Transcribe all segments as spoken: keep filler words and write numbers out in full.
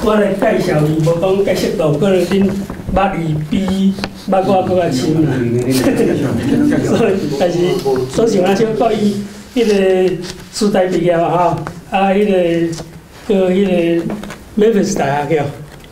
我来介绍伊，无讲解释到，可能恁捌伊比捌我搁较深啦。所以，但是所想啊，小到伊迄个师大毕业吼，啊，迄个个迄个美菲斯大学叫。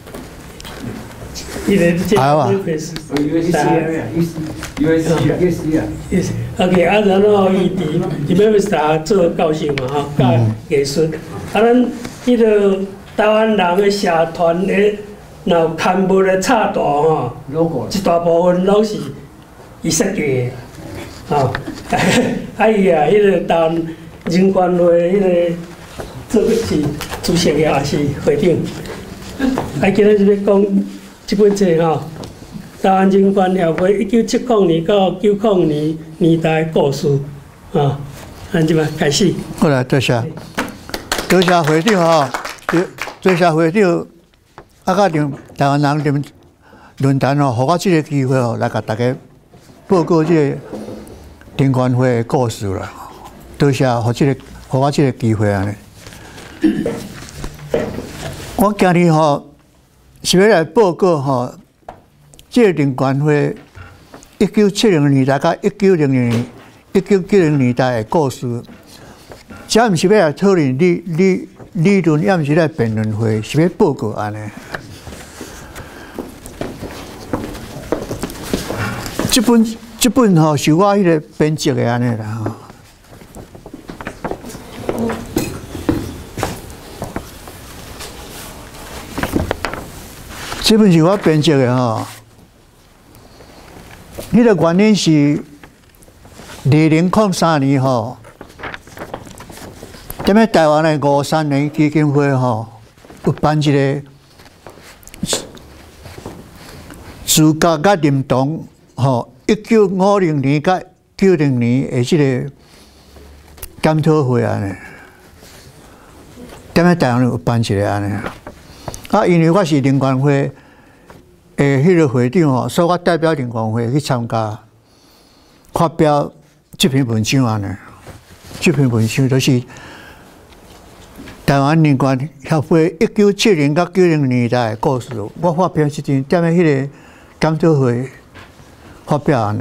伊个这 Memphis， U S C 啊 ，U S C 啊 ，U S C 啊 ，OK， 啊，然后伊伫伫 Memphis 大学做教授嘛，吼，教艺术。啊，咱迄个台湾人的社团的，若有刊物的插图吼，一大部分拢是伊设计的，吼。啊，伊啊，迄个台湾人权会迄个做是主席也是会长。啊，今日就要讲。 这本册吼，台湾人权协会一九七零年到九零年年代故事，啊，安怎嘛开始？ 好啦，多谢，多谢会长吼，多谢会长，啊，甲连台湾人论论坛吼，互我这个机会吼，来甲大家报告这个人权会的故事啦。多谢，互这个，互我这个机会安尼。我今日吼。 是要来报告吼，这个人权会一九七零年代到一九零零年、一九九零年代的故事。这毋是要来讨论理理理论，也毋是来辩论会，是要报告安尼。这本这本吼是我迄个编辑的安尼啦吼。 这本是我编辑的吼，迄个原因是二零零三年吼，踮咧台湾的五三年基金会吼，有办一个自觉甲认同吼，一九五零年甲九零年的即个检讨会安尼，踮咧台湾有办一个安尼。 啊，因为我是人权会诶，迄个会长吼，所以我代表人权会去参加，发表这篇文章安尼。这篇文章就是台湾人权协会一九七零到九零年代的故事。我发表是阵踮咧迄个检讨会发表安尼。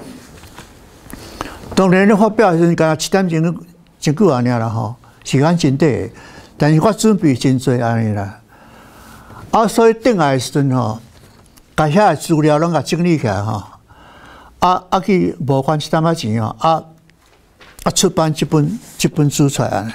当然咧，发表时阵，敢若七点钟真久安尼啦吼，时间真短，但是我准备真多安尼啦。 啊，所以转来的时阵吼，把遐资料拢甲整理起来吼，啊啊去募款一点仔钱吼，啊啊出版这本这本书出来安尼。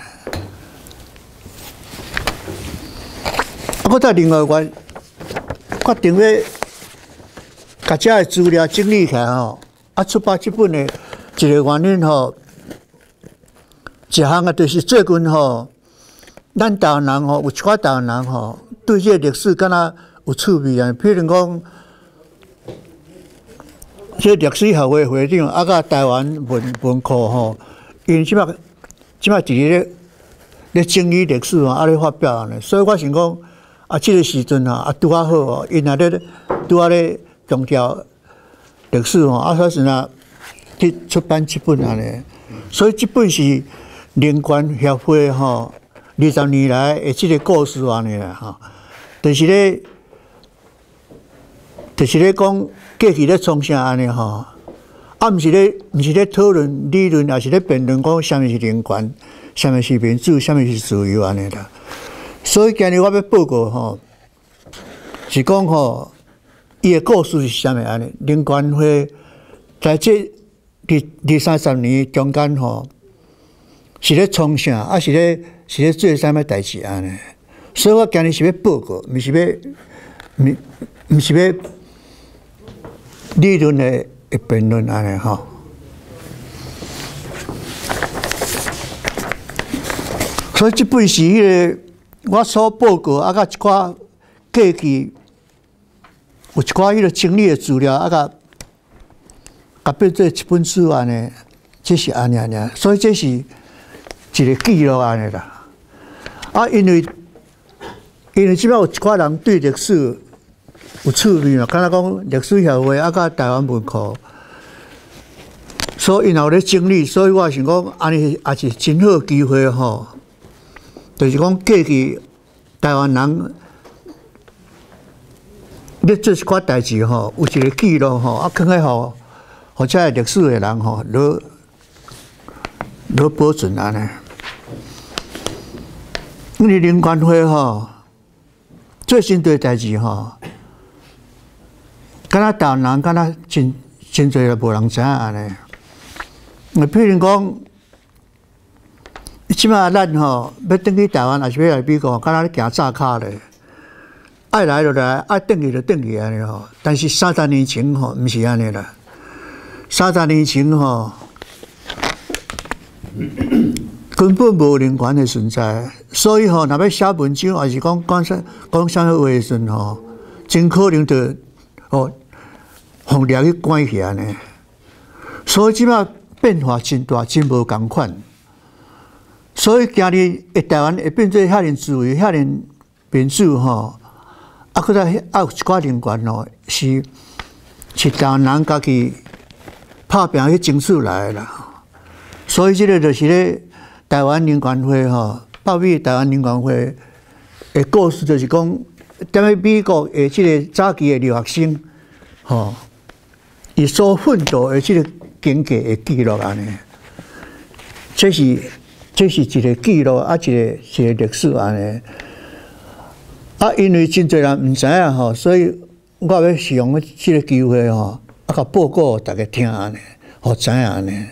啊，我再另外我决定要把遮个资料整理起来吼，啊出版这本的一个原因吼，一项啊就是最近吼，咱台湾人吼有一寡台湾人吼。 对这个历史敢若有趣味啊，譬如讲，这历史协会会长啊，甲台湾文文库吼，因即摆即摆伫咧咧整理历史啊，啊咧发表安尼，所以我想讲啊，即、这个时阵啊，啊拄啊好哦，因也咧拄啊咧强调历史吼，啊，所以呢去出版这本安尼，所以这本是人权协会吼。 二十年来的即个故事安尼啦吼，就是咧，就是咧讲过去咧创啥安尼吼，啊，毋是咧，毋是咧讨论理论，也是咧辩论讲啥物是人权，啥物是民主，啥物是自由安尼啦。所以今日我要报告吼，是讲吼，伊的故事是啥物安尼？人权会在这二二三十年中间吼，是咧创啥，啊是咧。 是咧做啥物代志安尼？所以我今日是要报告，毋是要，毋毋是要理论的辩论安尼吼。所以这本是迄个我所报告啊，甲一寡过去有一寡迄个整理的资料啊，甲甲变做一本书安尼，这是安尼安尼，所以这是一个记录安尼啦。 啊，因为因为即摆有一寡人对历史有趣味嘛，敢若讲历史协会啊，甲台湾文库，所以因有咧整理，所以我想讲，安尼也是真好机会吼。就是讲过去台湾人你做一寡代志吼，有一个记录吼，啊，放喺吼，或者历史的人吼，落落保存安尼。因为林管会吼，最新对代志吼，敢若台湾人敢若真真侪无人知影安尼。啊，譬如讲，即马咱吼要转去台湾，还是要来美国，敢若咧行早卡咧。爱来就来，爱转去就转去安尼吼。但是三十年前吼，毋是安尼啦。三十年前吼，根本无人权的存在，所以吼，若要写文章，还是讲讲啥讲啥话的时阵吼，真可能就哦，互掠去关起安尼。所以即摆变化真大，真无共款。所以今日诶，台湾会变做遐尼自由、遐尼民主吼。啊，搁再啊有一寡人权咯，是是台湾人家己拍拼去争取来的啦。所以即个就是咧台湾人权会吼，北美台湾人权会的故事，就是讲踮咧美国的即个早期的留学生吼，伊所奋斗的即个经过的记录安尼，这是这是一个记录啊，一个一个历史安尼。啊，因为真侪人毋知影吼，所以我要使用即个机会吼，啊，甲报告大家听安尼，互知影安尼。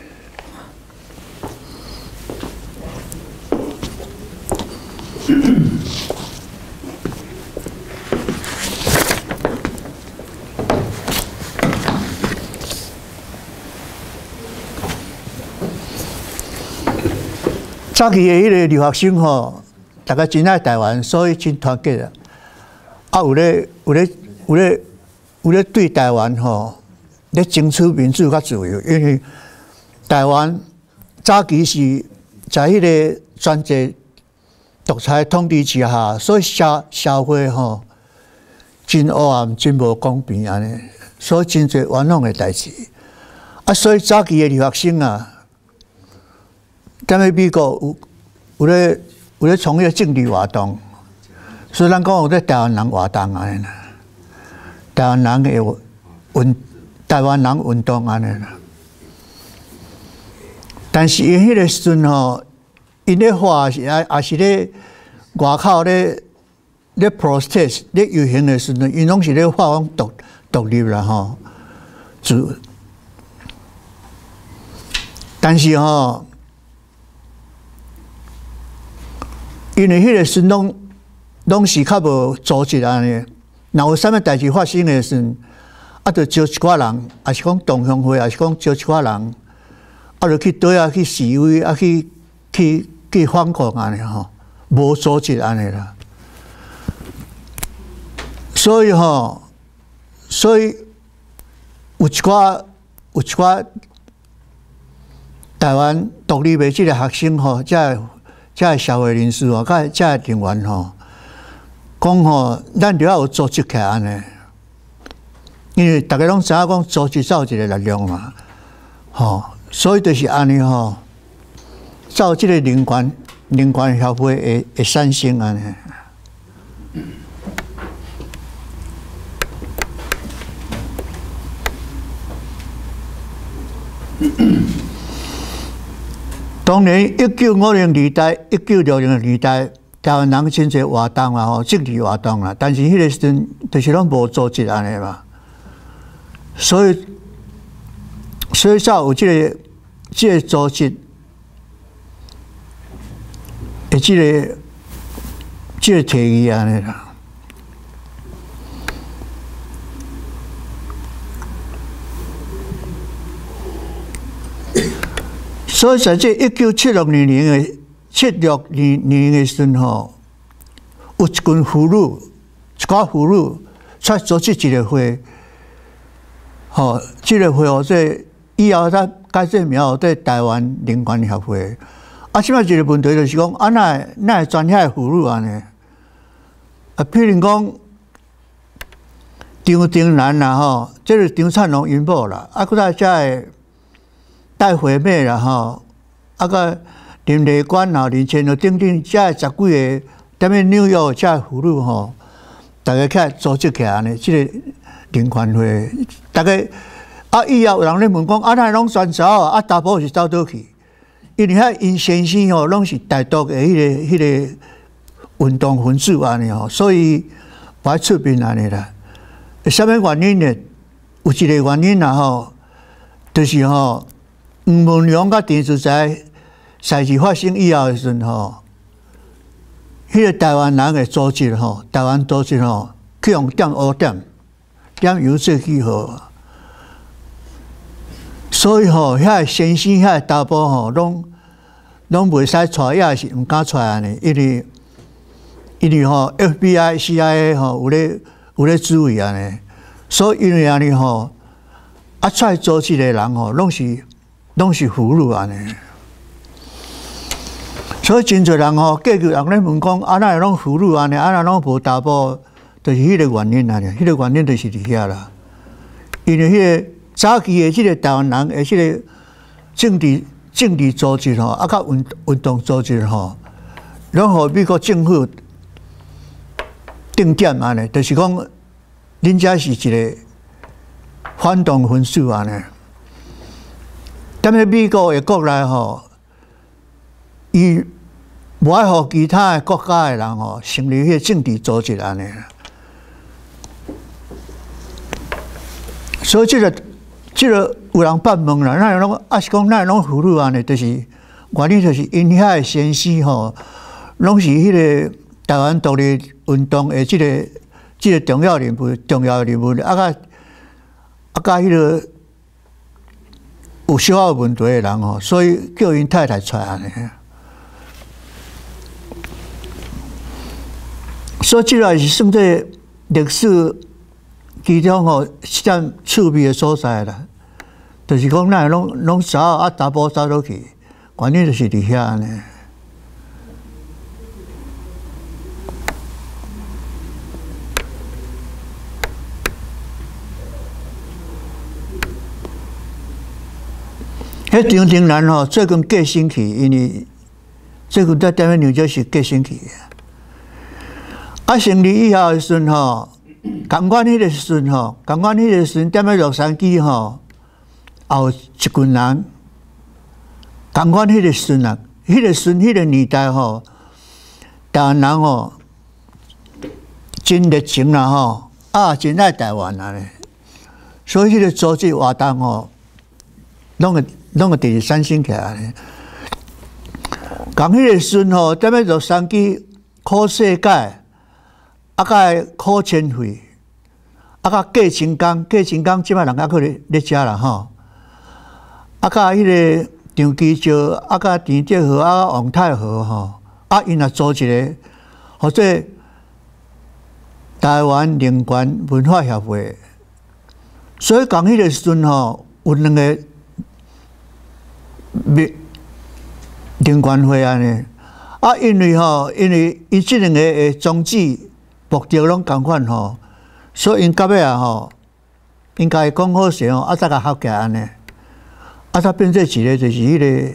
早期的迄个留学生吼。大家真爱台湾，所以真团结啊！啊，有咧有咧有咧有咧对台湾吼，咧争取民主甲自由，因为台湾早期是在迄个专制独裁统治之下，所以社社会吼真黑暗、真无公平安尼，所以真侪冤枉的代志。啊，所以早期的留学生啊，踮咧美国有有咧。有咧从事政治活动，所以咱讲有咧台湾人活动安尼啦，台湾人嘅运，台湾人运动安尼啦。但是因迄个时阵吼，因咧话是也也是咧外口咧咧 protest 咧游行的时阵，因拢是咧发讲独独立啦吼，自。但是吼。因为迄个时拢拢是较无组织安尼，若有啥物代志发生的时阵，啊，着招一寡人，也是讲同乡会，也是讲招一寡人，啊，着去倒啊去示威，啊去去去反抗安尼吼，无组织安尼啦。所以吼，所以有一寡有一寡台湾独立的即个学生吼，才这个社会人士哦，甲这个人员吼，讲吼，咱就要有组织起来安尼，因为大家拢知影讲组织造一个力量嘛，吼，所以就是安尼吼，造这个人权人权协会会会产生安尼。当年一九五零年代、一九六零年代，台湾人真侪活动啦，吼，政治活动啦，但是迄个时阵就是拢无组织安尼嘛，所以所以才有即个即个组织，诶，即个即个提议安尼啦。所以在这一九七六年年的七六年年的时阵吼，有一群妇女，一寡妇女，才组织一个会，吼，这个会哦，这以后才改这名号，这台湾人权协会。啊，现在一个问题就是讲，啊，那那专遐妇女安尼，啊，譬如讲张丁兰啦吼，这是张灿龙因某啦，啊，搁再再。戴惠美啦吼，啊个林丽娟啦、林千和等等，遮十几个踮咧纽约遮妇女吼， 大家起来组织起来呢，即、这个人权会，大家啊以后有人咧问讲，啊那拢选走啊，大埔是走倒去？因为遐因先生吼，拢是台独的迄、那个、迄、那个运动分子安尼吼，所以不爱出面安尼啦。什么原因呢？有一个原因啦吼，就是吼，黄文龙甲陈淑才赛事发生以后的时阵吼，迄、那个台湾人的组织吼，台湾组织吼，去用点污点，点油色去好。所以吼，遐先生遐大埔吼，拢拢袂使出，也是毋敢出安尼，因为因为吼 F B I、C I A 吼有咧有咧注意安尼，所以因为安尼吼，啊出来组织的人吼，拢是拢是俘虏安尼，所以真侪人吼，过去人咧问讲，啊那拢俘虏安尼，啊那拢无大埔，就是迄个原因安尼，迄、那个原因就是伫遐啦，因为迄、那个。早期的即个台湾人，的即个政治政治组织吼，啊，甲运运动组织吼，拢互美国政府定点安尼，就是讲，恁遮是一个反动分子安尼。踮咧美国的国内吼，伊无爱互其他的国家的人吼成立迄个政治组织安尼。所以即、這个。即个有人捌问啦，那拢啊是讲那拢俘虏安尼，就是原因就是因遐的先生吼，拢是迄个台湾独立运动的即、這个即、這个重要人物、重要人物，啊甲啊甲迄个有小小问题的人吼，所以叫因太太出来安尼。所以即个是算作历史。其中吼，占趣味的所在啦，就是讲咱拢拢走啊，大埔走落去，原因就是伫遐安尼。迄张庭兰吼，最近过身去，因为最近在踮咧纽约是过身去的。啊，成立以后的时阵吼。共款迄个时阵吼，共款迄个时阵，踮咧洛杉矶吼，也有一群人。共款迄个时阵啊，迄个时迄个年代吼，台湾人吼真热情啦吼，啊真爱台湾啊咧。所以迄个组织活动吼，拢会拢会直直产生起来咧。共迄个时阵吼，踮咧洛杉矶考世界。啊，甲考前会，啊，甲过清江，过清江即摆人还佫咧咧食啦吼。啊，甲迄个张基石，啊，甲田德和，啊，王太和吼，啊，因也组一个，或者台湾人权文化协会。所以讲迄个时阵吼，有两个人权会安尼。啊，因为吼，因为伊即两个的宗旨。目的拢共款吼，所以因到尾啊吼，应该讲好势吼，啊再甲合起来安尼，啊才变做一个就是迄、那个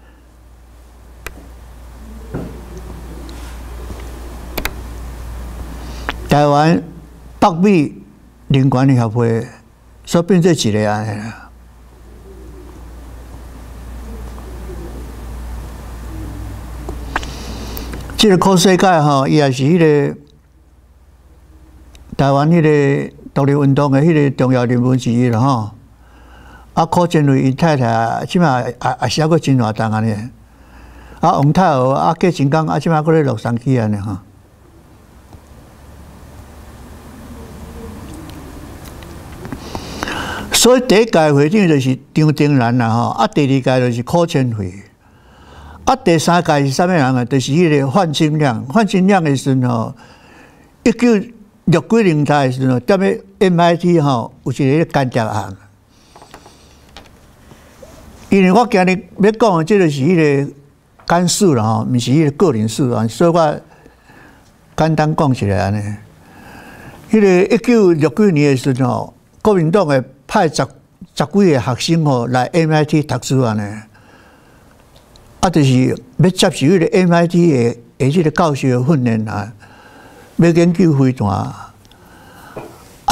台湾北美人权协会，所变做一个安尼啦。即、这个考世界吼，伊也是迄、那个。台湾迄个独立运动的迄个重要人物之一啦吼，啊，柯建瑞因太太即马也也是还佫真活动安尼，啊，王太和啊，过清江啊，即马佫咧洛杉矶安尼吼。所以第一届会长就是张定兰啦吼，啊，第二届就是柯建辉，啊，第三届是啥物人啊？就是迄个范清亮，范清亮的时阵吼，一九六几年代的时候，踮咧 M I T 吼有一个干涉案。因为我今日要讲的，这个是迄个干事啦吼，毋是迄个个人事啊，所以我简单讲起来安尼。迄个一九六几年的时候，国民党诶派十十几个学生吼来 M I T 读书安尼，啊，就是要接受迄个 M I T 诶诶即个教授诶训练啊。要研究飞弹，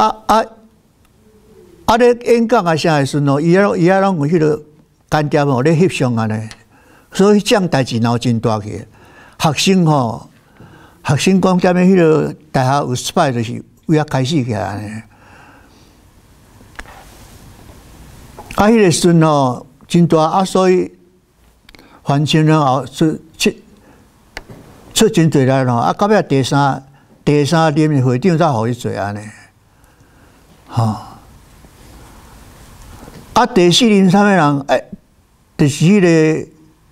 啊啊啊！咧演讲啊啥诶时阵哦，伊啊伊啊拢有迄个干爹哦咧翕相安尼，所以这样代志闹真大去。学生吼，学生讲踮咧迄个大学有失败，就是为遐开始起来安尼。啊，迄个时阵吼真大啊，所以反清了后出出出真侪人咯。啊，到尾第三第三任的会长才互伊做安尼，吼。啊，第四任啥物人？哎，就是迄个。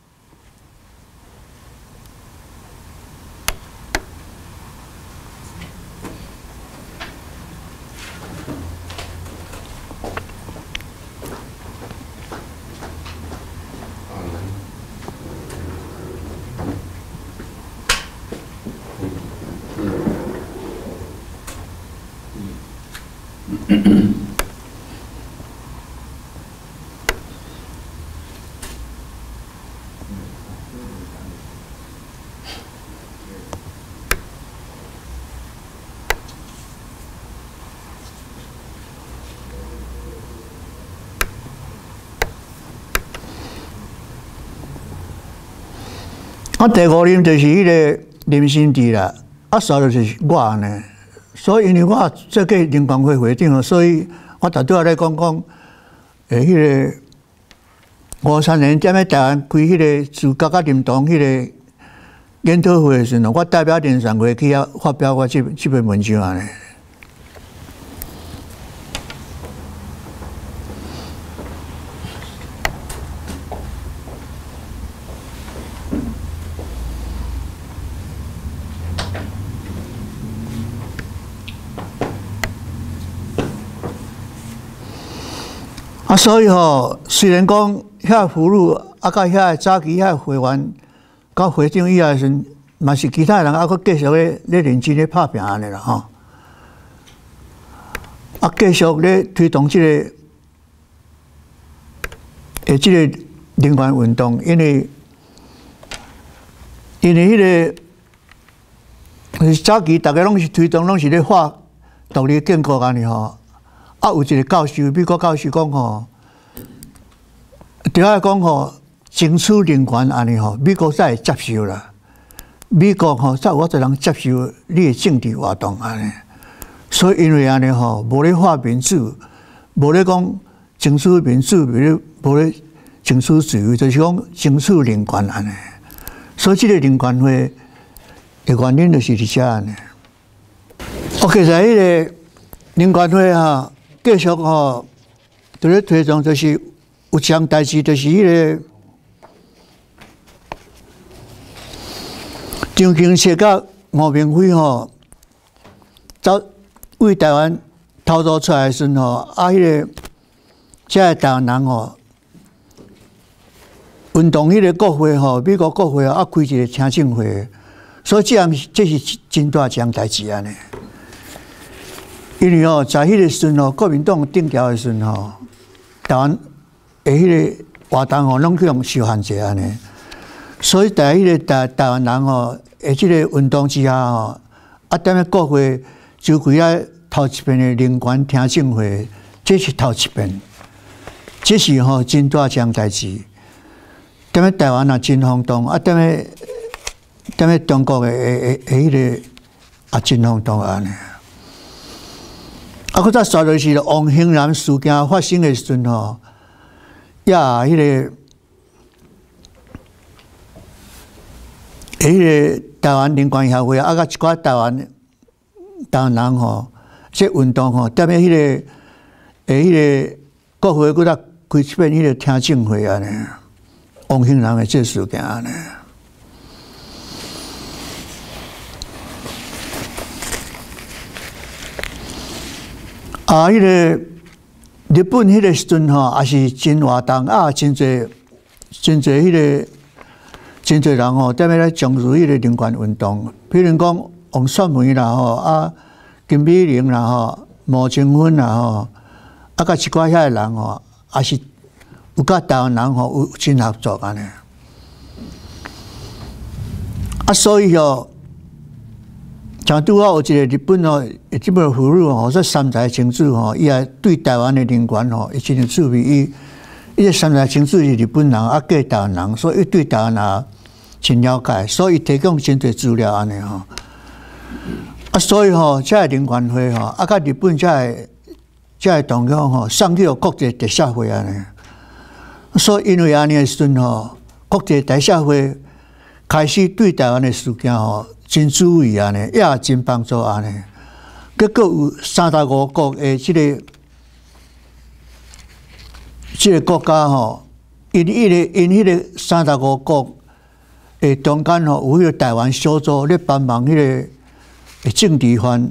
啊，第五任就是迄个林新志啦，啊，稍就是我安尼。所以因为我做过联管会会长，所以我逐拄仔咧讲讲，诶，迄个五三年踮咧台湾开迄个自觉甲认同迄个研讨会的时阵，我代表联常会去遐发表我即即篇文章安尼。啊，所以吼，虽然讲遐俘虏啊，甲遐早期遐会员、甲会长以外时阵，嘛是其他人啊，佫继续咧咧认真咧拍拼安尼啦吼。啊，继续咧推动即、这个诶，即个人权运动，因为因为迄、那个早期大家拢是推动，拢是咧画独立建国安尼吼。啊，有一个教授，美国教授讲吼，对我讲吼，争取人权安尼吼，美国才会接受啦。美国吼才有法度人接受你的政治活动安尼。所以因为安尼吼，无咧画民主，无咧讲争取民主，无咧无咧争取自由，就是讲争取人权安尼。所以这个人权会的原因就是伫遮安尼。OK， 在迄个人权会哈。继续吼，伫咧推动就是有一项代志，就是迄个张经切甲吴明辉吼，走为台湾逃走出来的时阵吼，啊，迄个遮个台湾人吼，运动迄个国会吼，美国国会啊，开一个听证会，所以这样这是真大一项代志安尼。因为哦，在迄个时阵哦，国民党定调的时阵吼，台湾的迄个活动吼，拢去用受限制安尼，所以在迄个台台湾人吼，在即个运动之下吼，啊，踮咧国会就开啊头一遍的人权听证会，这是头一遍，这是吼真大一项代志。踮咧台湾也真轰动，啊，踮咧踮咧中国的诶诶诶迄个也真轰动安尼。啊，搁再说就是王兴南事件发生的时阵吼，也迄个，迄个台湾人权协会啊，甲一寡台湾台湾人吼，这运动吼，踮咧迄个，诶，迄个国会搁再开一遍迄个听证会安尼，王兴南的这事件安尼。啊，迄、那个日本迄个时阵吼，也是真活动啊，真侪真侪迄个真侪人吼，踮咧来从事迄个人权运动。比如讲王雪梅啦吼，啊金美玲啦吼，毛清芬啦吼，啊甲一寡遐个人吼，也是有甲台湾人吼有真合作安尼。啊，所以吼， 像拄好有一个日本哦，即本妇女吼，说三才清子吼，伊也对台湾的人权吼，伊真正趣味。伊伊个三才清子是日本人，啊，嫁台湾人，所以伊对台湾人真了解，所以提供真侪资料安尼吼。啊，所以吼，这个人权会吼，啊，甲日本这个这个动向吼，送去国际特赦会安尼。所以因为安尼的时阵吼，国际特赦会开始对台湾的事件吼。真注意安尼，也真帮助安尼。结果有三十五国的即、这个即、这个国家吼，因迄个因迄个三十五国的中间吼，有迄个台湾小组咧帮忙迄个政治犯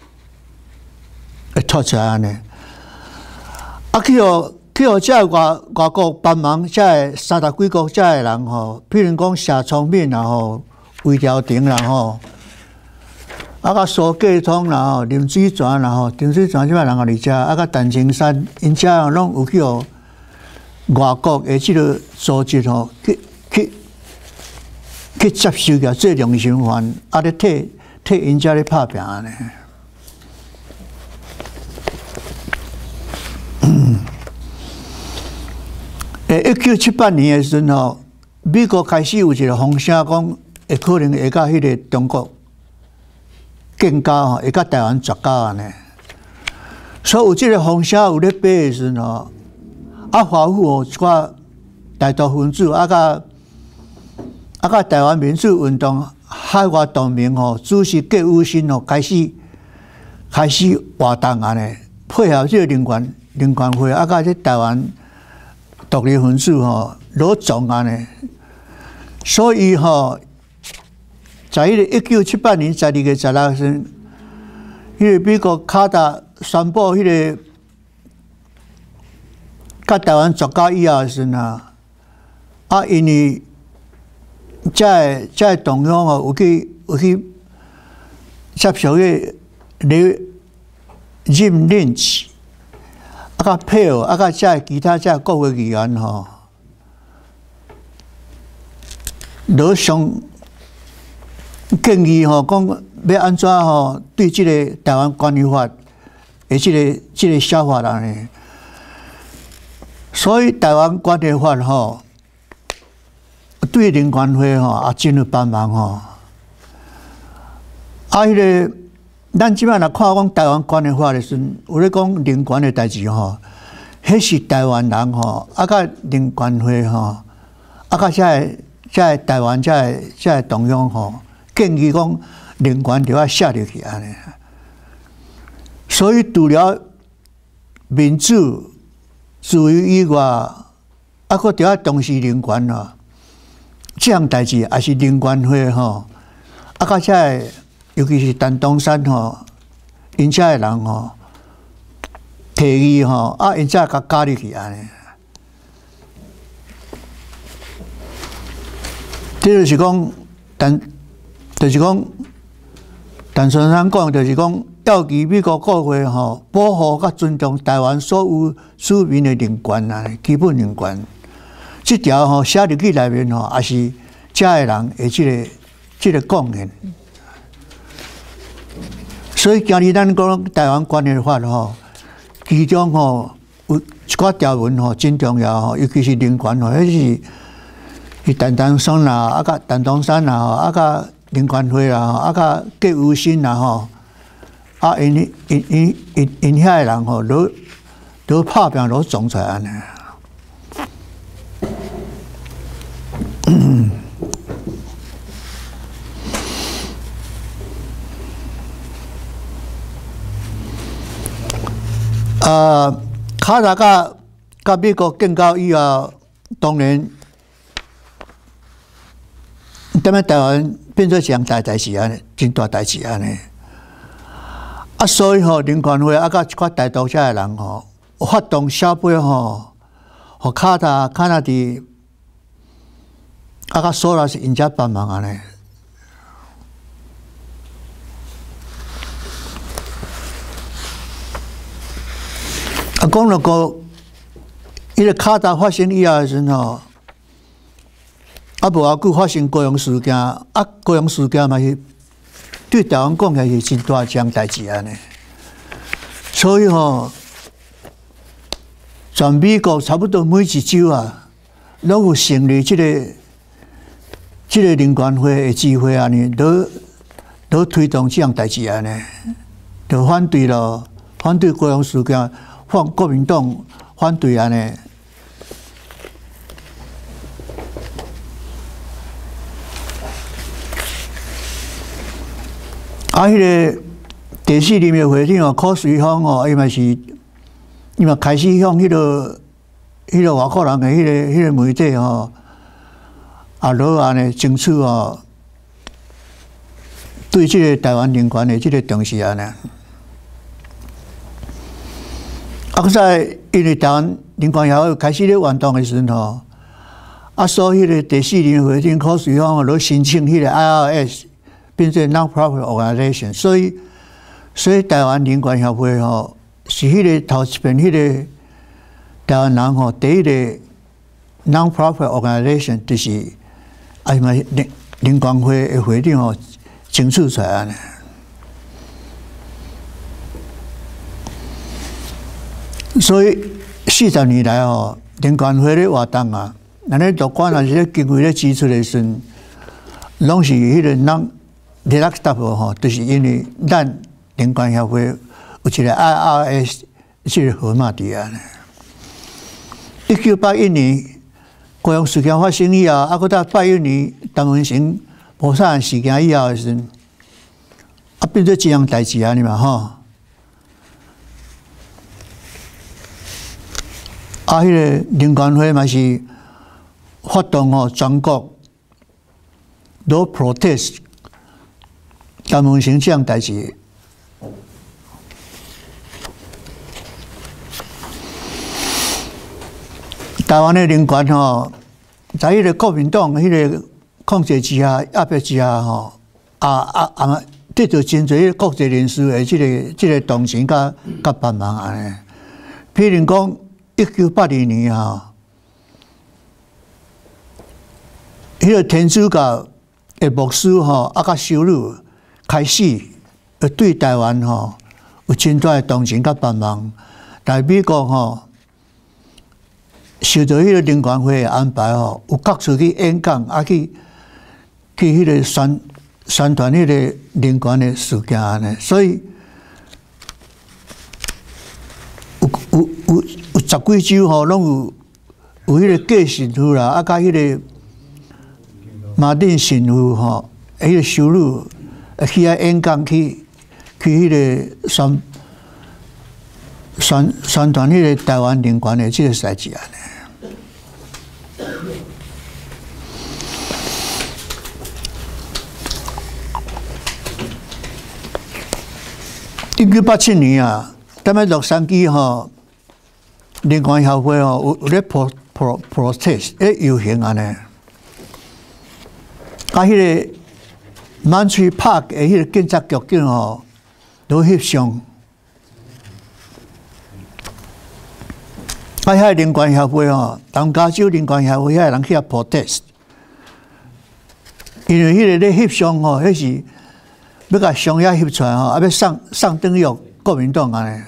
会脱出来安尼。啊，去互去互遮外外国帮忙，遮三十几国遮的人吼，譬如讲谢聪敏啊吼。魏朝廷啦吼，啊甲苏继通啦吼，林水泉啦吼，林水泉即摆人也伫遮，啊甲陈青山，因遮拢有去互外国的即个组织吼，去去去接收个做良心犯，啊咧替替因遮咧拍拼安尼。诶，一九七八年的时阵吼，美国开始有一个风声讲。会可能会甲迄个中国建交吼，会甲台湾绝交安尼。所以有即个风声有咧飞的时阵吼，啊华府吼一寡大多分子啊甲啊甲台湾民主运动海外同盟吼，主席郭武新吼开始开始活动安尼，配合即个人权人权会啊甲即台湾独立分子吼攞总安尼，所以吼。在迄个一九七八年十二月十六日，迄个美国卡达宣布迄个甲台湾绝交以后时啊，啊，因为这这动向哦，有去有去接受个刘任任期，啊，甲配偶，啊，甲这其他这各个议员吼，都上。建议吼，讲要安怎吼对即个台湾关于法的即个即个写法安尼，所以台湾关于法吼对人权会吼也真有帮忙吼。啊，迄个咱即摆若看讲台湾关于法的时阵，有咧讲人权的代志吼，迄是台湾人吼，啊，甲人权会吼，啊，甲遮遮台湾遮遮动向吼。建议讲人权就要写入去安尼，所以除了民主自由以外，啊，佫就要重视人权咯。这项代志也是人权会吼，啊，甲遮尤其是陈东山吼，因遮的人吼，提议吼，啊，因遮甲加入去安尼，这就是讲，但。就是讲，陈先生讲，就是讲，要求美国国会吼保护甲尊重台湾所有市民的人权啊，基本人权。这条吼写入去内面吼，也是遮个人的即个即个贡献。所以今日咱讲台湾关系法吼，其中吼有一寡条文吼真重要吼，尤其是人权吼，迄是是陈东山啦，啊甲陈东山啦，啊甲。人权会啦，啊，甲郭武新啦吼，啊，因因因因因遐个人吼，都都拍拼都总出来安尼。啊，卡达甲甲美国建交以后，当然。踮咧台湾变做一项大代志安尼，真大代志安尼。啊，所以吼，人权会啊，甲一寡大独者的人吼，发动小杯吼，互卡达、卡纳迪，啊，甲索罗斯因遮帮忙安尼。啊，讲了个，迄个卡达发生以后的时阵吼。啊，无偌久发生高雄事件，啊，高雄事件嘛是对台湾讲起来是真大一项代志安尼。所以吼，全美国差不多每一州啊，拢有成立即、这个即、这个人权会的机会安尼，都都推动这项代志安尼，就反对咯，反对高雄事件，反国民党反对安尼。啊，迄、那个第四任的会长哦，柯水芳哦，伊嘛是，伊嘛开始向迄、那个、迄、那个外国人的迄、那个、迄、那个媒体吼，啊，落安尼争取哦，对即个台湾人权的即个重视安尼。啊，搁再因为台湾人权协会开始咧运动的时阵吼，啊，所以迄个第四任会长柯水芳哦，落申请迄个 I R S。变成 non-profit organization， 所以所以台湾人权协会吼是迄个头一遍迄个台湾人吼第一个 non-profit organization， 就是啊嘛人人权会的会长吼争取出来安尼。所以四十年来吼，人权会咧活动啊，咱咧主管也是咧经费咧支出的时阵，拢是迄个人。第六 step 吼，就是因为咱人权协会有一个 I R S 这个号码伫啊。一九八一年高雄事件发生以后，啊，搁到八一年陈文成谋杀案事件以后的时阵，啊，变做这样代志啊，你嘛吼。啊，迄个人权会嘛是发动吼全国都 protest。陈文成这样代志，台湾的人权吼，在迄个国民党迄个控制之下、压迫之下吼，啊啊啊，得到真侪国际人士的即、这个即、这个同情甲甲帮忙安尼。譬如讲，一九八二年吼，迄、那个天主教的牧师吼，啊甲修女。开始，呃，对台湾吼有真大的同情甲帮忙，但美国吼受到迄个人权会的安排吼，有各处去演讲，啊去去迄个宣宣传迄个人权的事件安尼，所以有有有有十几州吼，拢有有迄个假神父啦，啊甲迄个马丁神父吼，迄个修女。去遐演讲去去迄个宣宣宣传迄个台湾人权的即个代志安尼。一九八七年啊，踮咧洛杉矶吼，人权协会吼有有咧 pro pro protest 咧游行安尼，啊迄个。满翠 Park 的迄个警察局长吼，都翕相。啊，遐人权协会吼，东加州人权协会遐人去遐 protest， 因为迄个咧翕相吼，迄是要甲相野翕出来吼，啊要送送等于国民党安尼。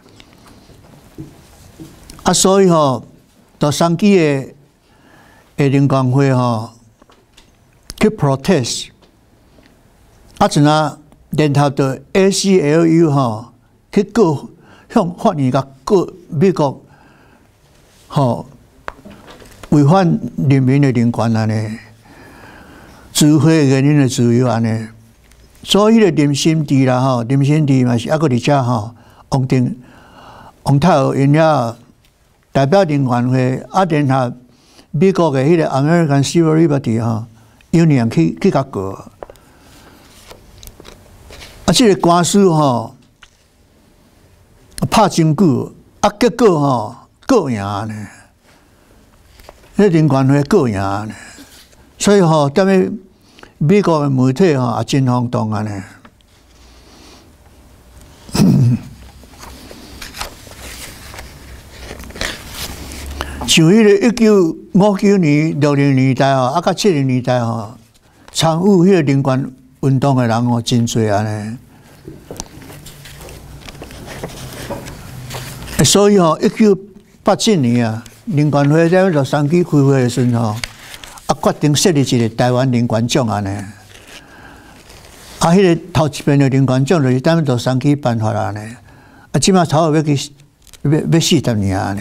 啊，所以吼，洛杉矶的的人权会吼去 protest。啊，阵啊，联合到 A C L U 吼，去告向法院甲告美国，吼违反人民的人权安尼，自会言论的自由安尼。所以，迄个林心地啦吼，林心地嘛是抑个伫遮吼，王定王太后因遐代表人权会啊，联合美国的迄个 American Civil Liberty 吼 Union 去去甲告。啊，这个官司吼拍真久，啊，结果吼告赢呢，迄人权会告赢呢，所以吼，踮咧美国的媒体吼也真轰动啊呢。像迄个一九五九年、六零年代吼，啊，甲七零年代吼，参与迄个人权运动的人哦，真多安尼。所以吼，一九八七年啊，林权会在洛杉矶开会的时候，啊，决定设立一个台湾林权奖安尼。啊，迄个头一遍的林权奖就是踮洛杉矶颁发安尼。啊，即马头要去要要四十年安尼。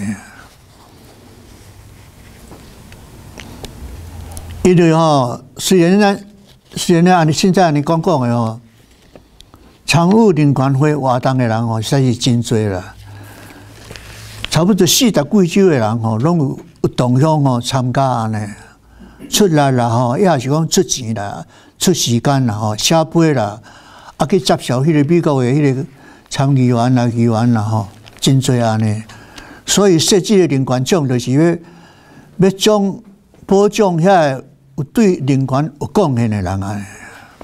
因为吼，虽然咱虽然按你现在按你讲讲的吼，参与林权会活动的人吼，实在是真多啦。差不多四十几州的人吼，拢有有同乡吼参加安尼，出力啦吼，也是讲出钱啦、出时间啦吼、写杯啦，啊去接受迄个美国的迄个参议员啦、议员啦吼，真多安尼。所以设计的林权奖就是要要奖保障遐有对林权有贡献的人安尼。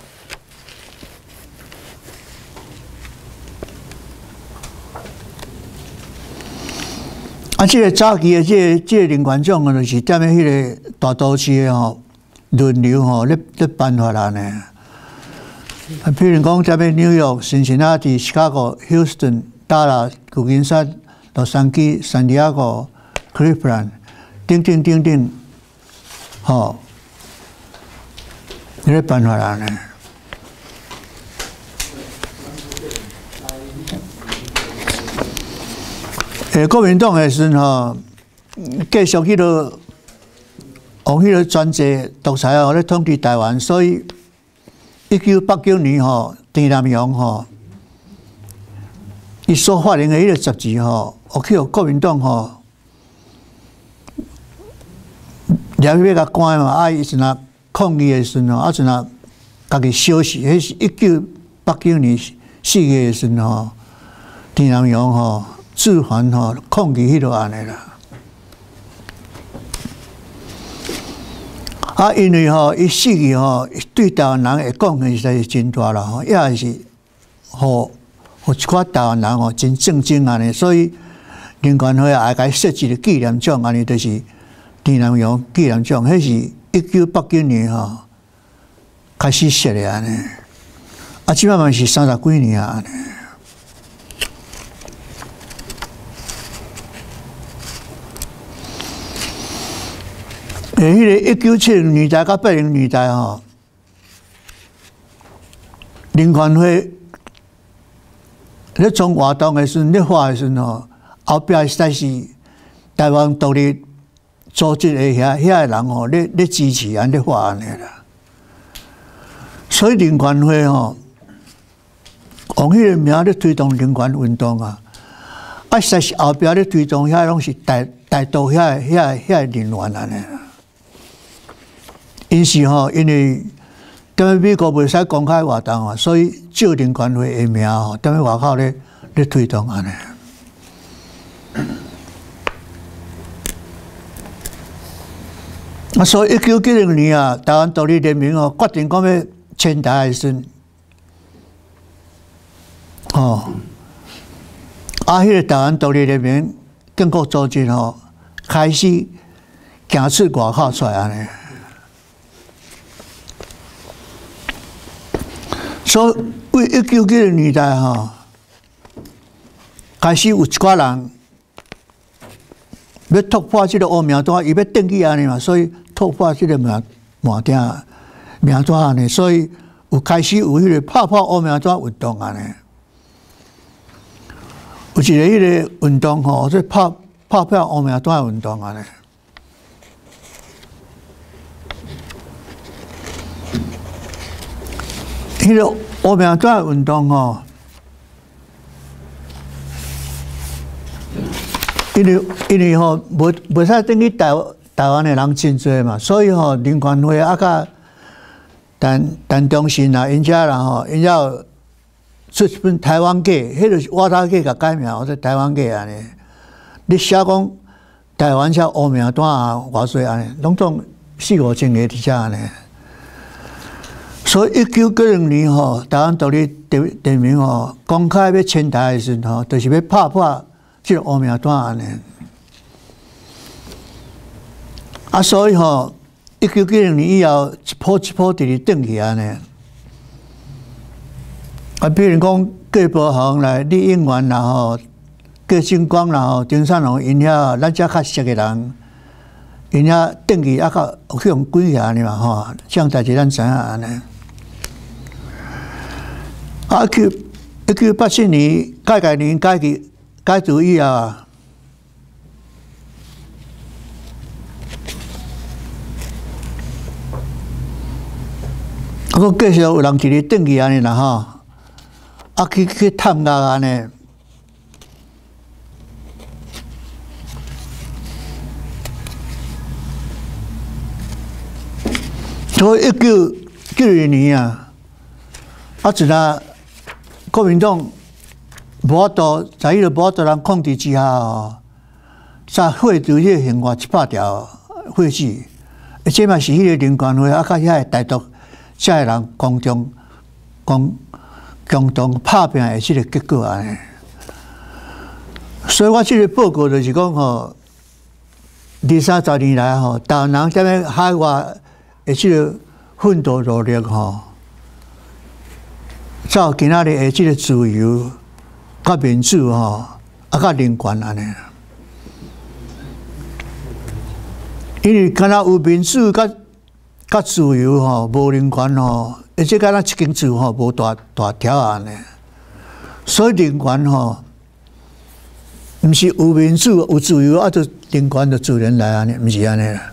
啊，这个早期的这个、这个林权奖啊，就是踮咧迄个大都市的吼轮流吼咧咧颁发安尼。啊，譬如讲踮咧纽约、辛辛那提、芝加哥、Houston、达拉、旧金山、洛杉矶、圣地亚哥、Cleveland， 等等等等，吼，咧颁发安尼。诶，国民党的时吼，继续迄个用迄个专制独裁哦，咧统治台湾，所以一九八九年吼，陈南阳吼，伊所发行的迄个杂志吼，我去互国民党吼，了要甲关嘛，啊，伊是若抗议的时候，啊，是若家己消息，迄是一九八九年四月的时候，陈南阳吼。自还吼抗议迄落安尼啦，啊，因为吼伊死去吼，对台湾人的贡献实在是真大啦吼，也是互互一寡台湾人吼真正经安尼，所以林权会也甲伊设置了纪念奖安尼，就是陈南阳纪念奖，迄是一九八九年吼开始设的安尼，啊，即摆嘛是三十几年啊安尼。诶，迄个一九七零年代到八零年代吼，林权会咧从活动的时阵、咧发的时阵吼，后壁实在是台湾独立组织的遐遐个人吼，咧咧支持安咧发安尼啦。所以林权会吼，用迄个名咧推动林权运动啊，啊实在是后壁咧推动遐拢是大大多遐遐遐人员安尼啦。因是吼，因为踮咧美国袂使公开活动啊，所以借林权会的名吼，踮咧外口咧咧推动安尼。啊，所以一九九零年啊，台湾独立联盟哦，决定讲要迁台的时，哦，啊，迄个台湾独立联盟建国组织吼，开始行出外口出来安尼。所以，为一九九零年代吼，开始有一寡人要突破这个黑名单，伊要登记安尼嘛，所以突破这个名名单名单安尼，所以有开始有迄个拍破黑名单运动安尼。有一个迄个运动吼，即拍拍破黑名单运动安尼。迄个黑名单运动吼，因为因为吼无无使等于台台湾的人真多嘛，所以吼林权会啊甲陈陈忠信啊，因遮人吼，因遮出一本台湾记，迄个是我头记甲改名，或者台湾记安尼。你写讲台湾遮黑名单啊，偌济安尼，拢总四五千个伫遮安尼。所以一九九零年吼，台湾独立联盟吼公开要迁台的时候，就是要拍破这个黑名单安尼。啊，所以吼，一九九零年以后一波一波直直转去安尼。 啊，比如讲郭伯宏啦、李应元啦吼、郭星光啦吼、丁善龙因遐，咱遮较熟的人，因遐等于啊较有去用几下呢嘛吼，这样代志咱知影安尼。啊，去一九八七年改改年改革改组以后啊。 我继续有人一日转去安尼啦吼，啊去去探究安尼，所以一九九二年啊，啊一下国民党无多在迄个无多人控制之下哦，才废除迄个刑法一百条废止，而且嘛是迄个林权会啊，甲遐个台独。 遮个人共同共共同拍拼的即个结果安尼，所以我即个报告就是讲吼，二三十年来吼，台湾人踮咧海外的即个奋斗努力吼，到今仔日的即个自由、甲民主吼，啊甲人权安尼。因为敢若有民主甲。 较自由吼，无人权吼，而且敢若一根柱吼，无大大条安尼。所以人权吼，毋是有民主有自由，啊，就人权就自然来安尼，毋是安尼啦。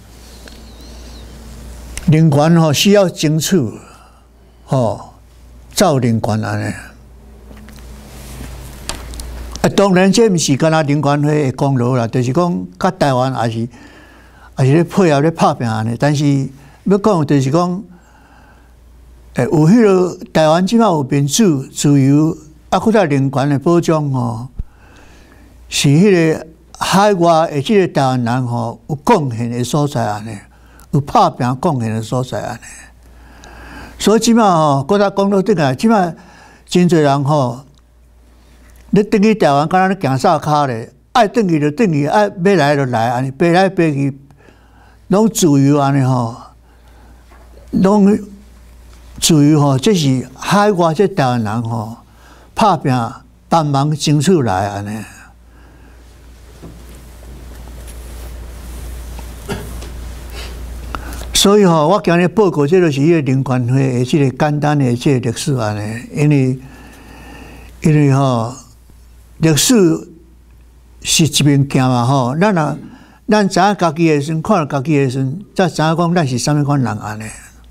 人权吼需要争取，吼，造人权安尼。啊，当然这毋是敢若人权会的功劳啦，就是讲，甲台湾也是也是咧配合咧拍拼安尼，但是。 要讲就是讲，诶，有迄个台湾即摆有民主、自由，啊，搁再人权的保障吼，是迄个海外的即个台湾人吼有贡献的所在安尼，有拍拼贡献的所在安尼。所以即摆吼，搁再讲到顶来，即摆真侪人吼，你转去台湾，敢若咧行扫骹咧，爱转去就转去，爱要来就来安尼，飞来飞去，拢自由安尼吼。 拢自由吼，这是海外这台湾人吼，拍拼帮忙争取来安尼。所以吼，我今日报告这就是迄个人权会的这个简单的这个历史安尼，因为因为吼，历史是一面镜嘛吼，咱若咱知影家己的时，看到家己的时，才知影讲咱是啥物款人安尼。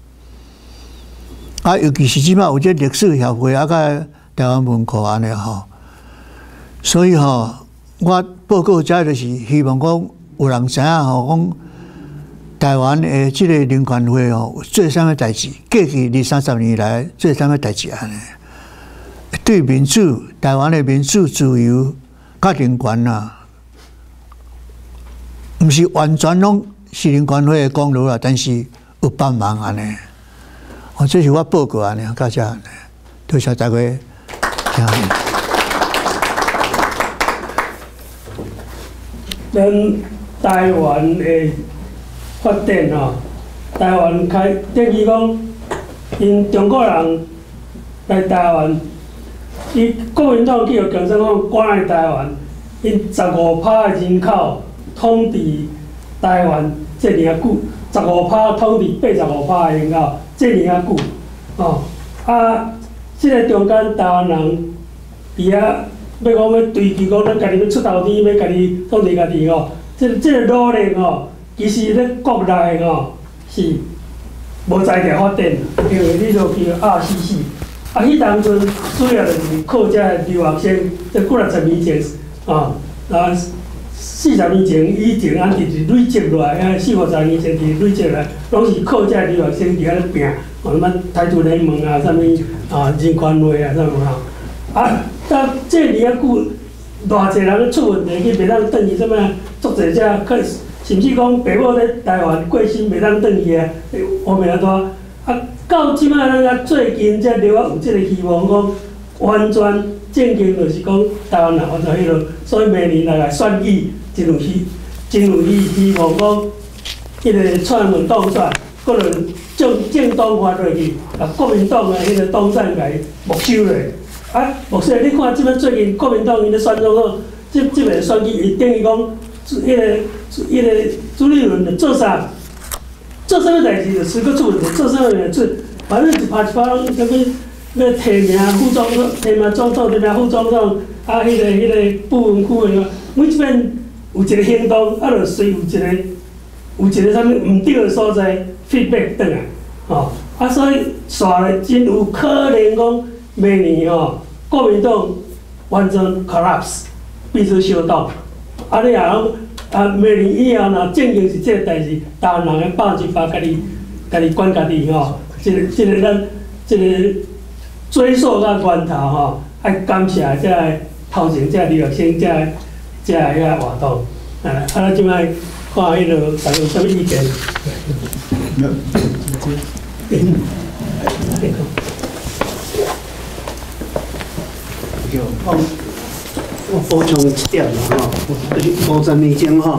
啊，尤其是即摆有这历史协会啊，甲台湾文库安尼吼，所以吼，我报告遮就是希望讲有人知影吼，讲台湾的即个人权会吼做啥物代志，过去二三十年来做啥物代志安尼，对民主、台湾的民主、自由、甲人权啊，毋是完全拢是人权会的功劳啦，但是有帮忙安尼。 哦，这是我报告安尼，到遮安尼，多谢大家听。 咱台湾的发展吼，台湾开等于讲，因中国人来台湾，伊国民党去互强生讲关来台湾，因十五趴的人口统治台湾这尔啊久，十五趴统治八十五趴的人口。 这尔啊久，哦，啊，即个中间台湾人伫遐要讲要追求讲咱家己要出头天，要家己统治家己吼，即即个努力吼，其实咧国内吼是无在地发展，因为你就叫 R C C， 啊，迄当阵主要就是靠遮留学生，即几若十年前，啊，啊。 四十年前以前，咱直直累积落来，啊，四五十年前直直累积落来，拢是靠这留学生伫遐咧拼，哦，什么台独联盟啊，啥物啊，人权会啊，啥物吼，啊，到这尔啊久，偌济人出问题，去袂当转去，什么足济只，甚至讲爸母咧台湾过身袂当转去啊，后面啊多，啊，到即摆咱啊最近才了有即个希望讲完全正经，就是讲台湾人完全迄落，所以明年来来选举。 真有希，真有希希望讲，迄个蔡英文当选，可能正正党发落去，啊，国民党的迄个党产来没收咧， 啊，目前你看即摆最近国民党因咧选总统，即即个选举，伊等于讲，迄个迄个朱立伦就做啥，做啥物代志就随个出问题，做啥物就出，反正一拍一拍拢什么要提名副总统、提名总统、提名副总统，啊，迄、那个迄、那个部分区的，每一遍有一个行动，啊，就随有一个有一个啥物毋对的所在 feedback 转来，吼、哦，啊，所以煞真有可能讲明年吼、哦，国民党完全 collapse， 变成小党，啊，你也拢啊，明年以后若正经是这个代志，台湾人个百分之百家己家己管家己吼，即、这个即、这个咱即、这个追溯到源头吼，爱感谢这个头前这个留学生这个这个遐活动，啊，啊，咱即摆看迄落大家有啥物意见？ 我我补充一点啦吼，就是五十年前吼，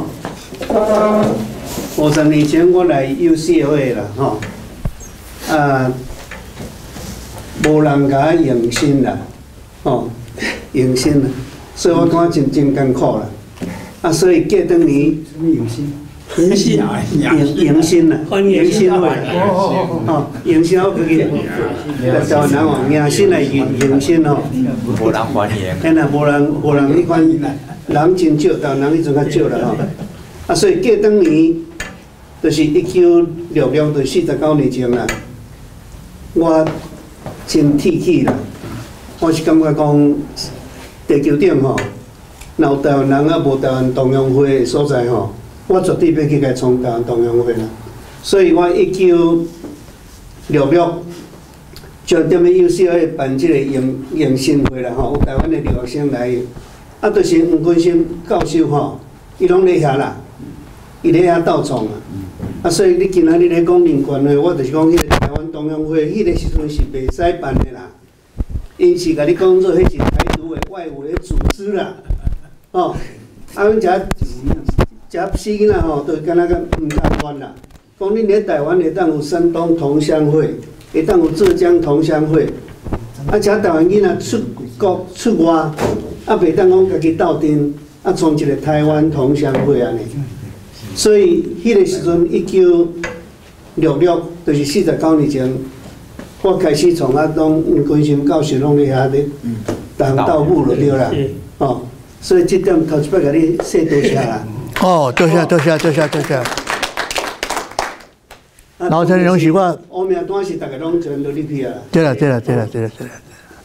五十年前我来 U C L A 啦吼，啊，无人甲我用心啦，吼，用心啦，所以我感觉真真艰苦啦，啊，所以过当年什么用心？ 迎新， 迎迎新啦，迎新会啦，吼，迎新我自己，台湾人哦，迎新来迎迎新吼。 无人欢迎。 嘿啦，无人无人迄款人真少，但人迄阵较少啦吼。啊，所以过当年，就是一九六六，就四十九年前啦。我真铁气啦，我是感觉讲地球顶吼，若有台湾人啊无台湾同乡会的所在吼，我绝对要去甲创台湾同乡会啦。所以我一九六六。就踮咧 U C L A 办即个迎迎新会啦吼，有台湾的留学生来，啊，就是黄坤生教授吼，伊拢咧遐啦，伊咧遐斗创啊，啊，所以你今仔日咧讲人权的，我就是讲迄个台湾同乡会，迄、那个时阵是袂使办的啦，因是甲你讲做迄是台独的外围的组织啦，哦，啊，阮遮遮死囡仔吼，都敢若个毋甘愿啦，讲恁咧台湾会当有山东同乡会。会当有浙江同乡会，啊，遮台湾囡仔出国出外，啊，袂当讲家己斗阵，啊，创一个台湾同乡会安尼。所以迄个时阵，一九六六，就是四十九年前，我开始从啊，拢黄坤生教授拢咧遐咧，当斗舞就对啦，哦，所以这点头一摆甲你说多谢啦。 哦，多谢多谢多谢多谢。老陈拢是我。 乌名单是大家拢全都入去啊。 对啦对啦对啦对啦对啦。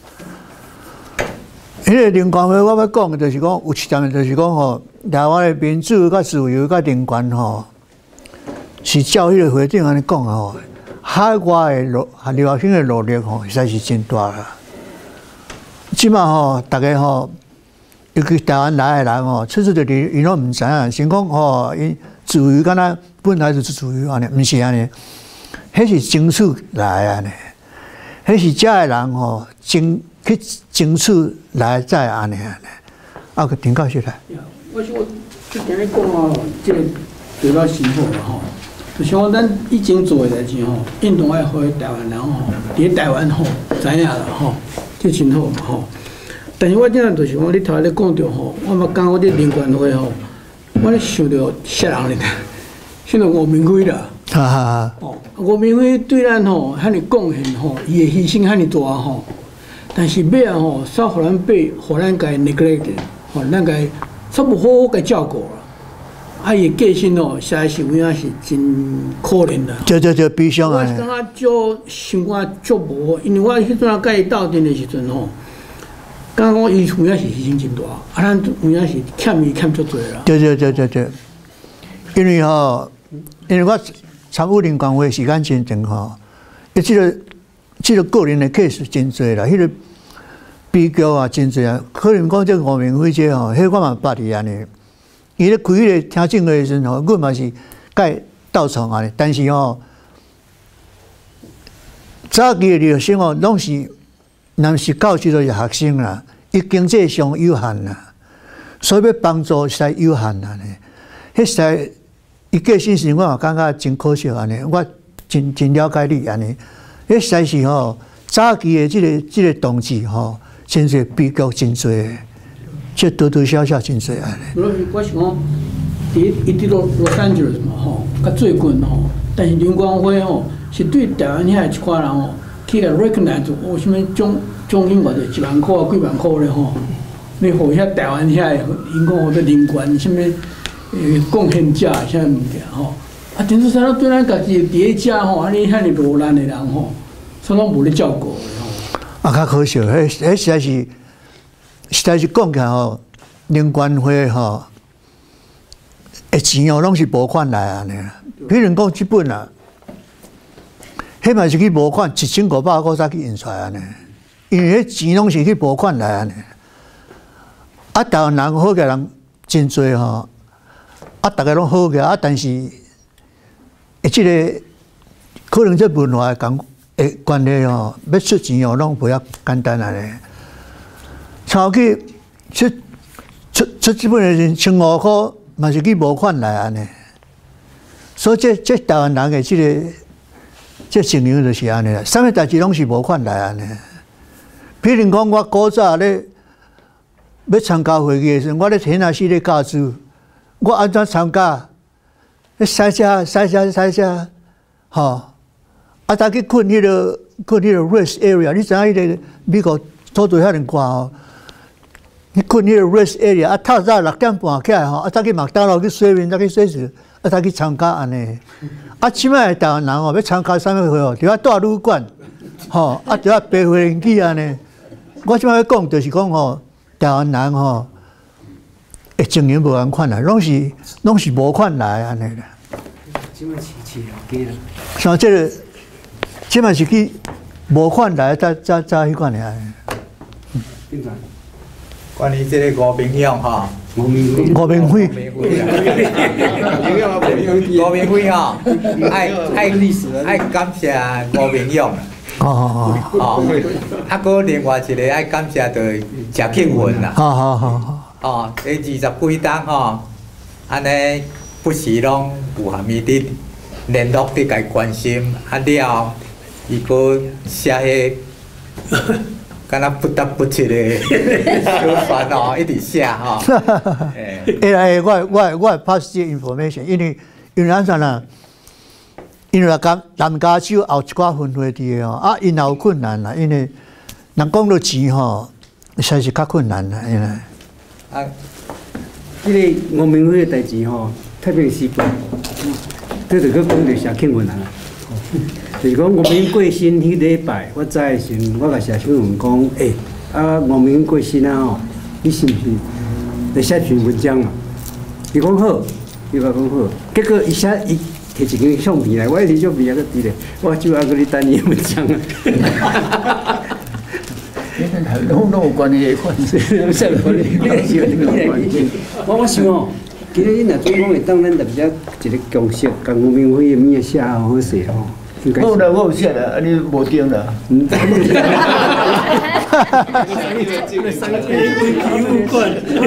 迄个人权会我要讲的就是讲，有一点就是讲吼，台湾的民主、甲自由、甲人权吼，是照迄个会长安尼讲啊吼，海外的努留学生的努力吼，实在是真大啦。即马吼，大家吼，尤其台湾来的人吼，出出就是伊拢毋知影，先讲吼，因自由敢若本来就是自由安尼，毋是安尼。迄是争取来安尼，迄是遮个人吼争去争取来再安尼安尼。啊，个丁教授来。 我想我即今日讲哦，即个对我辛苦啦吼。就像咱以前做的代志吼，运动爱互台湾人吼，伫台湾吼知影啦吼，这真好嘛吼。但是我今仔就是讲，你头咧讲着吼，我嘛讲我这人权会吼，我咧想着杀人咧，想着吴明辉啦。 哈哈哈！ 哦，吴明辉对咱吼遐尼贡献吼，伊的牺牲遐尼大吼，但是尾啊吼，煞互咱被互咱家 neglect， 吼，咱家煞无好好甲照顾啦。啊，伊的个性哦，实在是有影是真可怜啦。 对对对，悲伤啊！ 我是感觉足想法足无，因为我迄阵啊甲伊斗阵的时阵吼，感觉讲伊有影是牺牲真大，啊，咱有影是欠伊欠足多啦。 对对对对对，因为吼，因为我。参与人权会时间真长吼，伊即个即个个人的 case 真侪啦，迄个比较啊真侪啊，可能讲这吴明辉这吼，迄我嘛捌伊安尼，伊咧开迄个听证会的时阵吼，阮嘛是甲伊斗创安尼，但是吼，早期的留学生吼，拢是若是到时阵是学生啦，伊经济上有限啦，所以要帮助实在有限啦呢，迄实在。伊个性时，我嘛感觉真可惜安尼，我真真了解你安尼。迄实在是吼，早期的即个即个同志吼， 真侪比较真侪，这多多少少真侪安尼。 我是我是讲，伫伊伫洛洛杉矶嘛吼，较最近吼，但是林光辉吼是对台湾遐一寡人吼，去个 recognize 有啥物奖奖金偌济一万块啊几万块咧吼，你互遐台湾遐因讲或者人权啥物诶贡献者啥物件吼，啊，陈树山对咱家己伫遐遮吼，安尼遐尼落难的人吼，所拢无咧照顾的吼。 啊，较可惜，迄迄实在是实在是讲起来吼，林权会吼。诶，钱哦，拢是无款来安尼啦。比如讲即本啊，迄嘛是去无款一千五百块才去印出来安尼，因为迄钱拢是去无款来安尼。啊，台湾人好个人真多吼，啊，大家拢好个啊，但是诶，即个可能这文化讲诶关系吼，要出钱哦，拢不遐简单安尼。超去出出出即本诶千五块。嘛是去无款来安尼，所以这这台湾人的这个这情形就是安尼啦。啥物代志拢是无款来安尼。比如讲，我古早咧要参加会议的时候，我咧天下死咧教书，我安怎参加？咧塞车塞车塞车，吼！啊，再去困迄个困迄个 rest area， 你知影迄个美国土地遐尼宽吼？你困迄个 rest area， 啊，透早六点半起来吼，啊，再去麦当劳去洗面，再去洗漱，啊，再去参加安尼。啊，即摆台湾人吼要参加啥物会哦？伫遐住旅馆，吼，啊，伫遐爬飞行机安尼。我即摆要讲就是讲吼，台湾人吼，诶，情形无共款啦，拢是拢是无款来安尼啦。 即摆饲饲了鸡啦。 像即个，即摆是去无款来，再再再迄款尔。 边个？ 关于这个吴明勇哈， 吴明辉， 吴明辉， 吴明辉哈，爱爱历史，爱感谢吴明勇。 哦哦哦，啊，搁另外一个爱感谢就是谢庆云啦。 好好好好。 哦，这二十几档吼，安尼不时拢有下面伫联络伫家关心，啊了，伊搁写迄。敢若不得不切的小船哦，一直写吼。 哎哎，我我我 pass 这 information， 因为因为安怎啦？因为南南加州后一寡分会伫个哦，啊，因也有困难啦，因为人讲到钱吼，实在是较困难啦，因为。 啊，迄个吴明辉的代志吼，太平时报，这就去讲着谢庆云啊。就是讲吴明过身迄礼拜，我知的时阵，我甲谢庆云讲，诶、欸，啊吴明过身啊吼，你是毋是来写篇文章嘛？伊讲好，伊甲讲好，结果伊写伊摕一张相片来，我一张相片还搁伫咧，我就还搁咧等伊文章啊。 拢拢有关系的款式，啥关系？ 我我想哦，今日恁若总讲会当咱大家一个共识，共吴明辉的物写好好势吼。 好啦，我有写啦，安尼无定啦。 嗯。 哈哈哈哈哈！三个体育馆，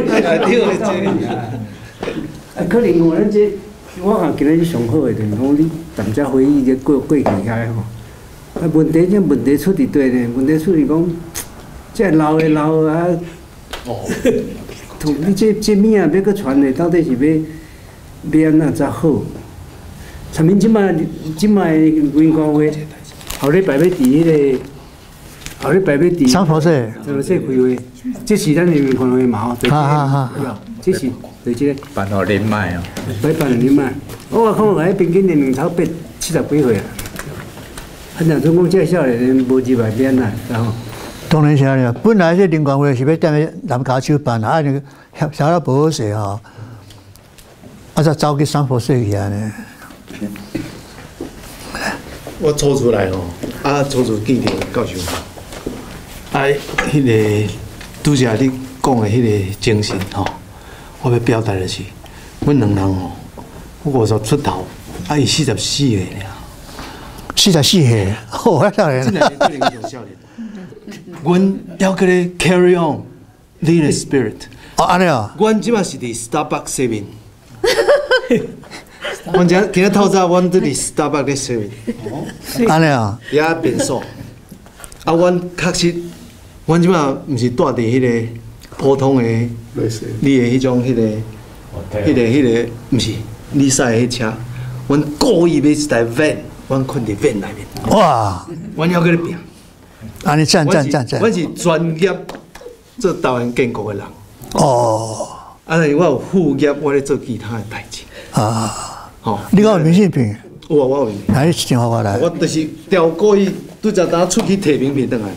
啊，可能吼，咱这我看今日上好的就是讲，你大家回忆这过过去遐吼。啊，问题这问题出伫对呢？问题出伫讲，这老的老的啊，哦，你这这物啊，要搁传的，到底是要要安怎才好？参面即摆即摆云光会，后礼拜要伫迄个，后礼拜要伫。 三佛社。 三佛社开会，这是咱云光会嘛吼，对个，这是对即个。 办互恁卖哦。 摆办互恁卖，我看下平均年龄超八七十几岁啊。啊，若总讲这少年人无入来变啦，然后。 当然是安尼啊，本来这林光会是要踮咧南加州办啊，啊那个协协了无好势吼，啊才走去三佛社去安尼。 我抽出来吼，啊，抽出记着教授，啊，迄个拄则你讲的迄个精神吼，我要表达的是，阮两人吼，我五十出头，啊，伊四十四个尔， 四十四岁，好啊，少年。 真系对你种少年。阮要搁咧 carry on， 你的 spirit。 哦，安尼啊。 阮即马是伫 Starbucks 洗面。阮今今日透早，阮伫伫 Starbucks 咧洗面。 安尼啊。 遐便所。啊，阮确实阮即马毋是住伫迄个普通的，你的迄种迄个、迄个、迄个，毋是你驶的迄车，阮故意买一台 van， 阮困伫 van 内面。 哇！ 阮要去咧拼。 安尼赞赞赞赞！ 阮是专业做台湾建国的人。 哦。 啊，但是我有副业，我咧做其他的代志。啊。吼， 你讲有明信片？ 有啊，我有明信片。 哪一电话我来？ 我就是调过去，拄则当出去摕名片转来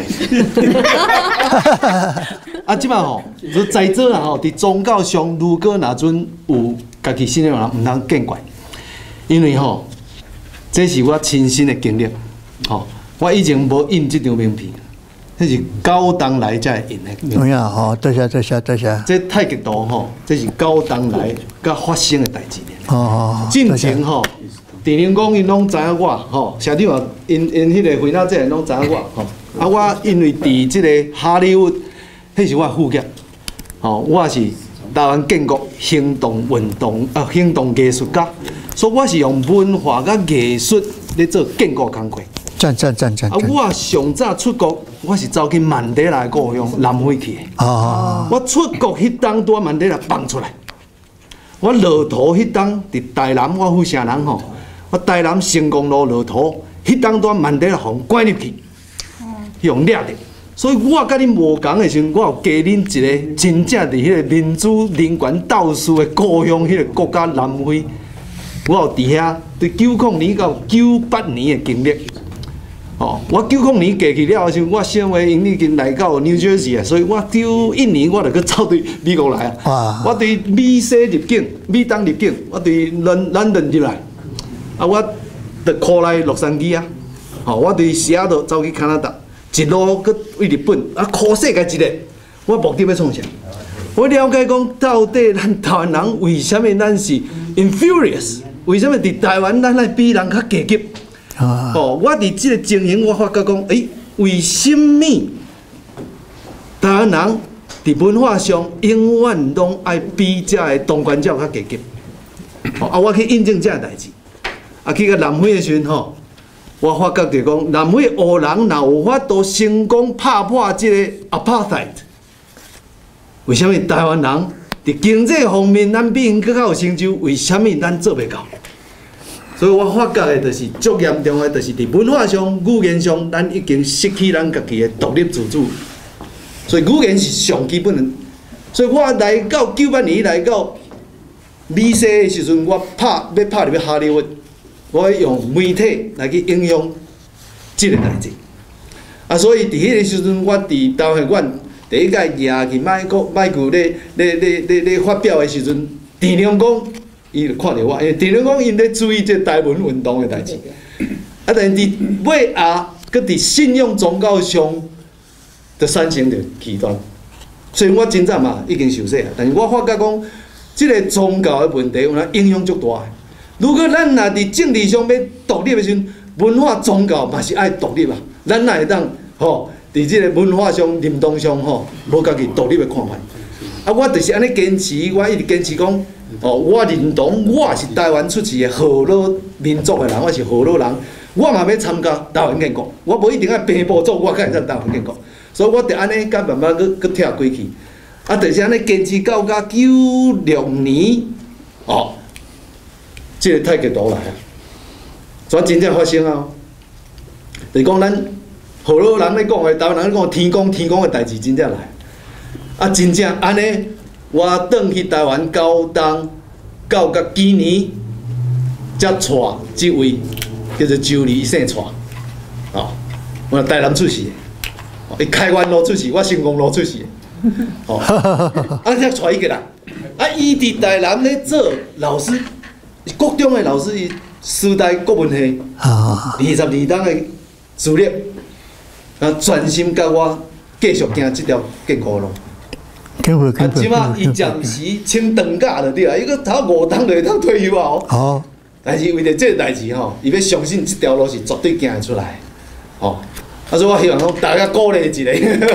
尔。啊，即摆吼，就在座啦吼，伫宗教上，如果若准有家己信仰人，毋通见怪，因为吼，这是我亲身的经历，吼，我以前无印即张名片，这是高当来才会印的。 有影吼，多谢多谢多谢。 这太极图吼，这是高当来甲发生的代志。 哦哦。 进前吼，电灵讲因拢知影我吼，社长啊，因因迄个回纳这人拢知影我吼。啊，我因为伫即个哈利坞，迄是我副业，吼，我是台湾建国行动运动啊，行动艺术家，所以我是用文化甲艺术咧做建国工作。 赞赞赞赞！ 啊，我上早出国，我是走去曼德拉故乡南非去的。哦。我出国迄当拄曼德拉放出来，我落土迄当伫台南，我富城人吼，我台南成功路落土，迄当拄曼德拉互关入去。用掠的，所以我甲恁无共的时阵，我有加恁一个真正伫迄个民主人权斗士的故乡，迄个国家南非，我有伫遐对九零年到九八年的经历。哦，我九零年过去了的时阵，我小话因已经来到 New Jersey 啊，所以我九一年我就去走对美国来啊。我对美西入境，美东入境，我对伦伦敦入来，啊，我就考来洛杉矶啊，哦，我对西雅图走去加拿大。一路去为日本，啊，考世界一个，我目的要创啥？我了解讲，到底咱台湾人为什么咱是 inferior？ 为什么伫台湾咱来比人较低级？哦，我伫即个情形，我发觉讲，诶、欸，为什么台湾人伫文化上永远拢爱比遮个东关教较低级？哦，啊，我去印证遮个代志，啊，去个南非的时阵吼。我发觉着讲，南非黑人若有法度成功拍破即个 apartheid， 为什么台湾人伫经济方面咱比因更较有成就？为什么咱做袂到？所以我发觉的就是足严重的，就是伫文化上、语言上，咱已经失去咱家己的独立自主。所以语言是上基本的。所以我来到九八年来到美西的时阵，我拍要拍入去哈利坞。我用媒体来去影响即个代志，啊，所以伫迄个时阵，我伫台湾馆第一届举去麦克麦克咧咧咧咧咧发表的时阵，田亮光伊就看着我，因为田亮光因咧注意即台湾运动的代志，啊，但是伫尾下，佮伫信用宗教上，就产生着极端，所以我真早嘛已经受洗啊，但是我发觉讲，即个宗教的问题有哪影响足大的。如果咱若伫政治上要独立的时阵，文化宗教嘛是爱独立啊。咱哪会当吼？伫即个文化上、认同上吼，无家己独立的看法。啊，我就是安尼坚持，我一直坚持讲，哦，我认同我是台湾出世的河洛民族的人，我是河洛人，我嘛要参加台湾建国，我无一定爱平埔族，我才会当台湾建国。所以我得安尼，甲慢慢去去跳过去。啊，就是安尼坚持到甲九六年，哦。即个太极图来啊，所以真正发生啊！就是讲咱河洛人咧讲的，台湾人咧讲天公天公的代志真正来，啊，真正安尼，我转去台湾高东，到甲今年才娶即位叫做周丽生娶，哦，我台南出世，伊开源路出世，我成功路出世，哦，啊，才娶伊个人，啊，伊伫台南咧做老师。国中的老师，伊师大国文系二十二档的资历，啊，专心甲我继续行这条建国路。啊，即马伊暂时请长假就对啊，伊搁头五档就会当退休啊哦。哦。但是为着这个代志吼，伊要相信这条路是绝对行得出来，哦。啊，所以我希望讲大家鼓励一下。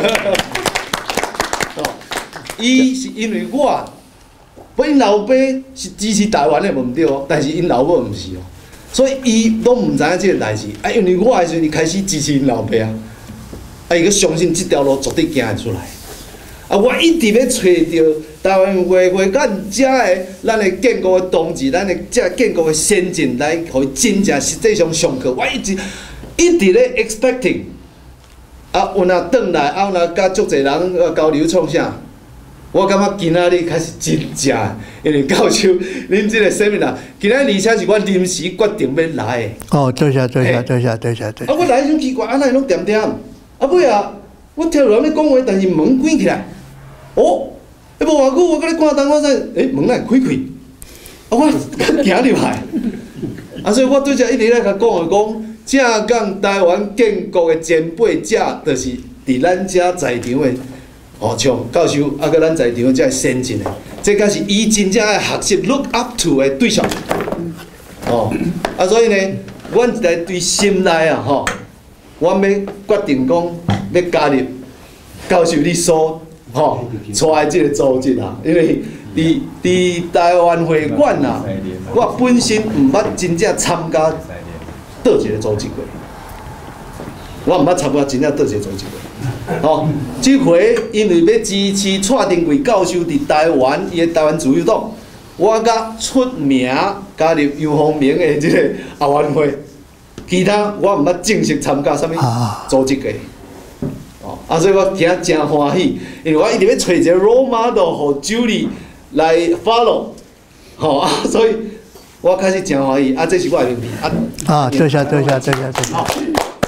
哦，伊是因为我。不，因老爸是支持台湾的无毋对哦，但是因老母毋是哦，所以伊拢毋知影即个代志。啊，因为我的时阵，伊开始支持因老爸啊。 啊，伊个相信这条路绝对行会出来。啊，我一直要找着台湾会会馆遮个咱的建国的同志，咱的遮建国的先进来，互伊真正实际上上课。我一直一直咧 expecting。啊，有若转来，啊，有若甲足侪人交流创啥？我感觉今仔日开始真正，因为教授恁即个生命啊，今仔日而且是我临时决定要来的。 哦，多谢多谢多谢多谢多谢。 啊，我来种奇怪，啊，哪会拢点点？啊，尾啊，我听人咧讲话，但是门关起来。哦，一无偌久，我甲你关灯，我说，诶，门来开开。啊，我行入来。啊，所以我对遮一直咧甲讲的讲。正讲台湾建国的前辈者，就是伫咱遮在场的，哦，像教授啊，甲咱在场的遮先进的，这才是伊真正爱学习 look up to 的对象。哦，啊，所以呢，阮在对心内啊，吼，我要决定讲要加入教授你所吼带的即个组织啊，因为伫伫台湾会馆啊，我本身毋捌真正参加。倒一个组织过，我毋捌参加真正倒一个组织过。吼，即回因为要支持蔡丁贵教授伫台湾伊个台湾自由党，我甲出名加入杨鸿明的即个后援会，其他我毋捌正式参加啥物组织个。哦，啊，所以我今真欢喜，因为我一直要找一个 role model， 互 Julie 来 follow。吼啊，所以。我开始真欢喜，啊，这是我的问题啊。 啊，多谢多谢多谢多谢。好。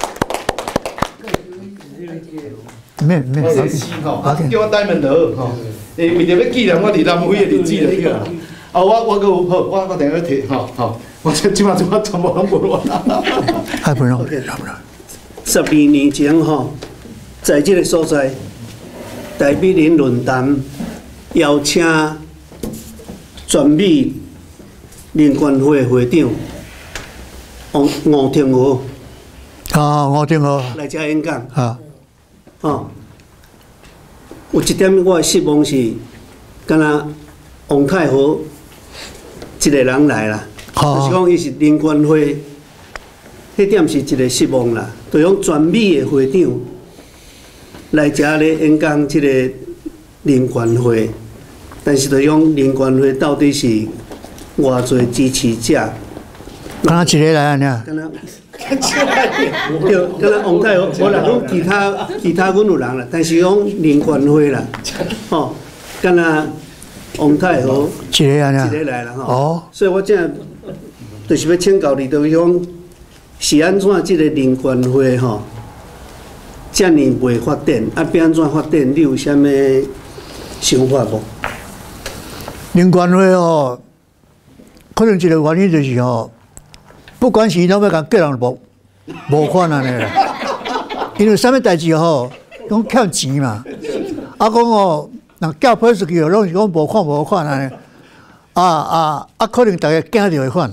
没没。 我是死吼，叫我戴门头吼，诶，为着要纪念我伫南非的日子就对啦。啊，我我阁有好，我我等下摕吼吼，我这即马即马全部拢无落啦。 还不容易，还不容易。 十二年前吼，在这个所在，台北林论坛邀请全美。联关会会长王吴天和啊，吴天和来遮演讲啊， 哦，有一点我失望是，敢若王太和一个人来啦，就是讲伊是联关会，迄点是一个失望啦。就讲全美的会长来遮咧演讲，即个联关会，但是就讲联关会到底是？偌侪支持者， 敢若一个来安尼啊？ 敢若，对，敢若王太和，无啦，讲其他其他阮有人啦，但是讲联关会啦，吼，敢若王太和一个安尼啊？ 一个来啦，吼。 哦。 所以我正就是要请教你，就是讲是安怎即个联关会吼，遮尔未发展，啊，要安怎发展？你有啥物想法无？ 联关会吼。可能一个原因就是吼，不管是拢要甲叫人无无款安尼啦，因为啥物代志吼，拢欠钱嘛。啊，讲吼，人叫批出去，拢是讲无款无款安尼。啊啊啊，可能大家惊着会款。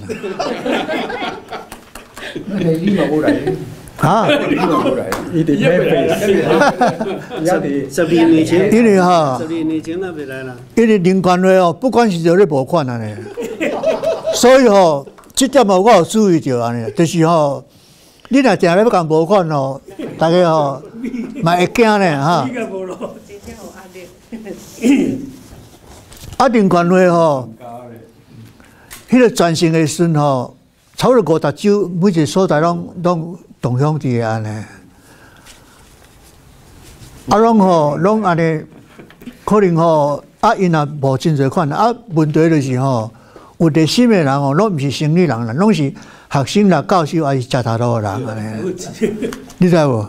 那个你嘛无来。 啊！ 你嘛无来。 伊伫免费。 十二年前。 因为吼， 十二年前那袂来啦。 因为联关会哦，不管是着咧无款安尼。所以吼，这点哦，我有注意到安尼，就是吼，你若定咧要讲无款吼，大家吼嘛会惊咧哈。啊，联关会吼，迄个全省的时吼，超过五十州，每一个所在拢拢同乡伫安尼，啊，拢吼拢安尼，可能吼啊，因也无真侪款，啊，问题就是吼。有热心的人哦，拢毋是生意人啦，拢是学生啦、教授还是食头路的人安尼，你知无？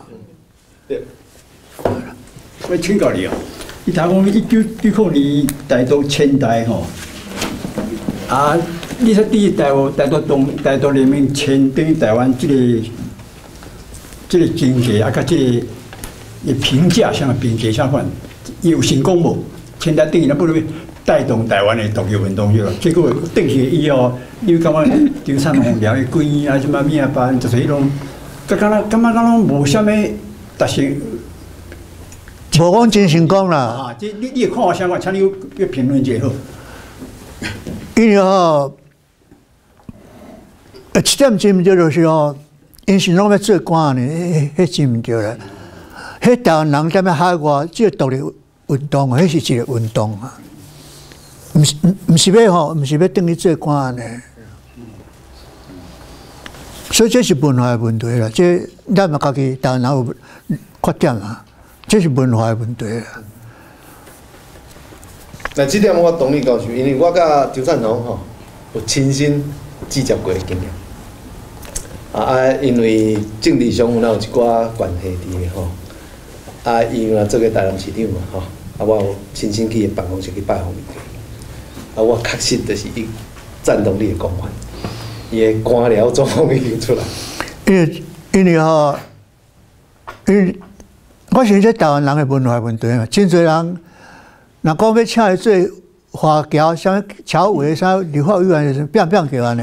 我请教你哦，伊头讲一九九五年台独迁台吼，啊，你说第一台湾台独东台独联盟迁对台湾即个即个经济啊，甲即个的评价上的评价啥款，有成功无？迁台等于咱不如带动台湾的独立运动了，结果转去以后，你有感觉张灿宏了伊规院啊，什么物啊办，就是迄种，感觉感觉讲拢无啥物达成。 无讲真成功啦。 啊，这你你看法啥款？请你要评论一下好。 因为吼，呃，一点真毋对就是吼，因是拢要做官呢，迄迄真毋对啦。 迄台湾人踮咧海外，即个独立运动，迄是一个运动啊。毋是毋毋是要吼，毋是要等于做官呢。所以这是文化的问题啦，这咱嘛家己台湾人有缺点啊，这是文化的问题啦。 那这点我同意教授，因为我甲周赞龙吼有亲身记接过的经验。啊啊，因为政治上有一寡关系伫的吼，啊，伊若做个台南市长嘛吼，啊，我有亲身去伊办公室去拜访伊，啊，我确实就是伊赞同你的讲法，伊的官僚状况已经出来。 因为因为吼，因为我想这台湾人的文化问题嘛，真侪人若讲要请伊做华侨、啥侨委、啥立法委员，就是变变叫安尼。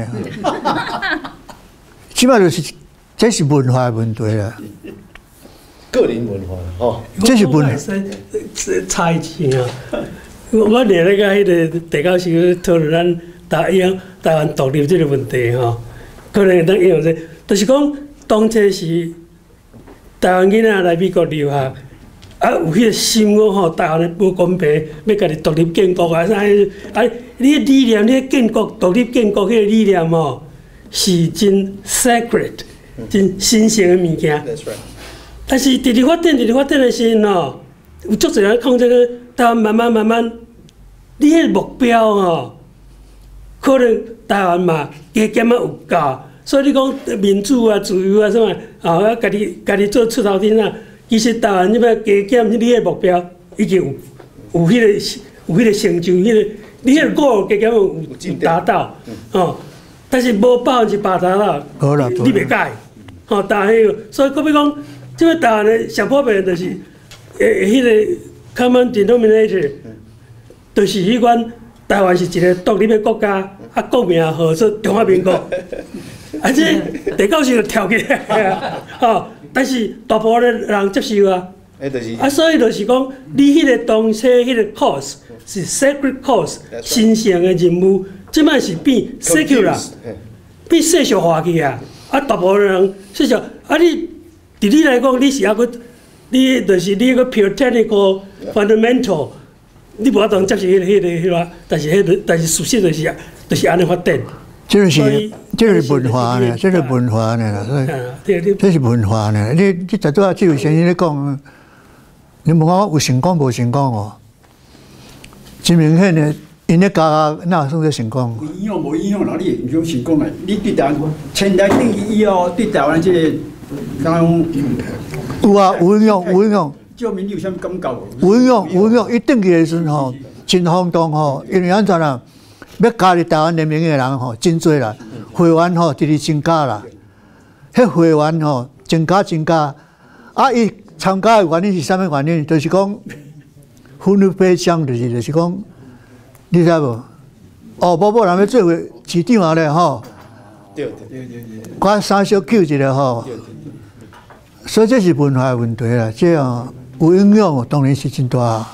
起码就是，这是文化的问题啦。 个人文化哦， 这是文化。 差一下啊！我连那个迄个地教授讨论咱台湾台湾独立这个问题吼，可能会当应用这，就是讲当初是台湾囡仔来美国留学，啊有迄个心讲吼，台湾的不公平，要家己独立建国啊啥，啊你的理念，你的建国独立建国迄个理念吼。是真 sacred， 真神圣的物件。但是伫伫发展，伫伫发展的时阵吼，有足侪人控制个，台湾慢慢慢慢，你迄个目标吼，可能台湾嘛加减啊有够，所以你讲民主啊、自由啊什么，啊，啊，家己家己做出头天啊，其实台湾你要加减你迄个目标已经有有迄个有迄个成就，迄个你迄个 goal 加减有有达到，哦。但是无百分之百达到，你袂改，吼，但系，所以可比讲，即个台湾的上普遍就是，诶，迄个 common denominator， 就是迄款台湾是一个独立的国家，啊，国名号做中华民国，啊，这地教授就跳起来啊，吼，但是大部分的人接受啊，啊，所以就是讲，你迄个当初迄个 cause 是 sacred cause， 神圣的任务。即摆是变 secular， 变世俗化去啊！啊，大部分人世俗，啊你，伫你来讲，你是还佫，你就是你个 puritanical fundamental， 你无法当接受迄个迄个迄个，但是迄个但是事实就是啊，就是安尼发展。 这是这是文化呢，这是文化呢啦，所以这是文化呢。你你在拄啊，这位先生咧讲，你问我有成功无成功哦？真明显的。因咧教哪算做成功？ 有影响无影响啦？你唔讲成功啦？你对台湾前台定义以后，对台湾即个，讲有啊，有影响，有影响。 照民有啥物感觉？ 有影响，有影响。伊转去的时阵吼，真轰动吼，因为安怎啦？要加入台湾联盟的人吼，真多啦，会员吼直直增加啦。迄会员吼增加增加，啊，伊参加的原因是啥物原因？就是讲，分率白相，就是就是讲。你知无？哦，某某人要做为市长啊咧吼， 对对对对。 我三小救一下吼，所以这是文化问题啦。这样有影响哦，当然是真大。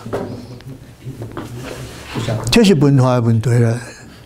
这是文化问题啦，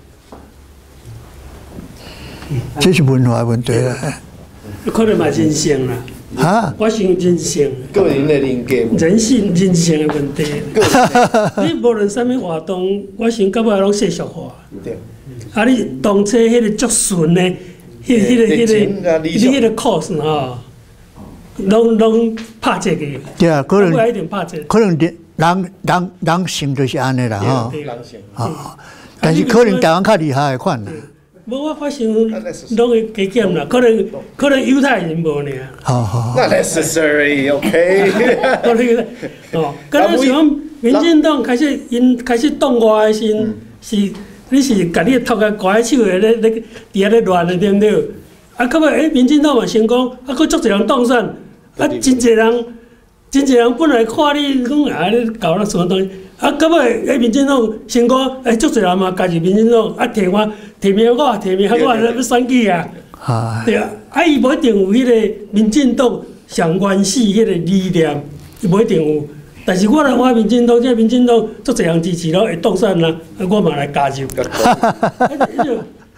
这是文化问题啦。 可能嘛人性啦。 啊！ 我想人性， 个人的人格， 人性人性的问题。你无论啥物活动，我想到尾拢世俗化。 对。 啊，你当初迄个足顺的，迄、迄个、迄个、你迄个 course 吼，拢拢拍这个。 对啊，可能一定拍这。 可能人人人人性就是安尼啦吼。 人性。 啊，但是可能台湾较厉害的款啦。 无我发现拢会加减啦，可能可能犹太人无尔。 好好。 Not necessary, OK 可能哦，敢若是讲民进党开始因开始动我的时，是你是家己头壳挂喺手的咧咧伫遐咧乱的对毋对？啊，到尾诶，民进党嘛成功，啊，佫足侪人当选，啊，真侪人真侪人本来看你讲啊，你搞那什么东西。啊，到尾诶，民进党成功，诶，足侪人嘛加入民进党，啊，提我提名我，提名我要选举啊，对啊，啊，伊无一定有迄个民进党上原始迄个理念，伊无一定有，但是我来我民进党，即民进党足侪人支持咯，会当选啦，啊，我嘛来加入。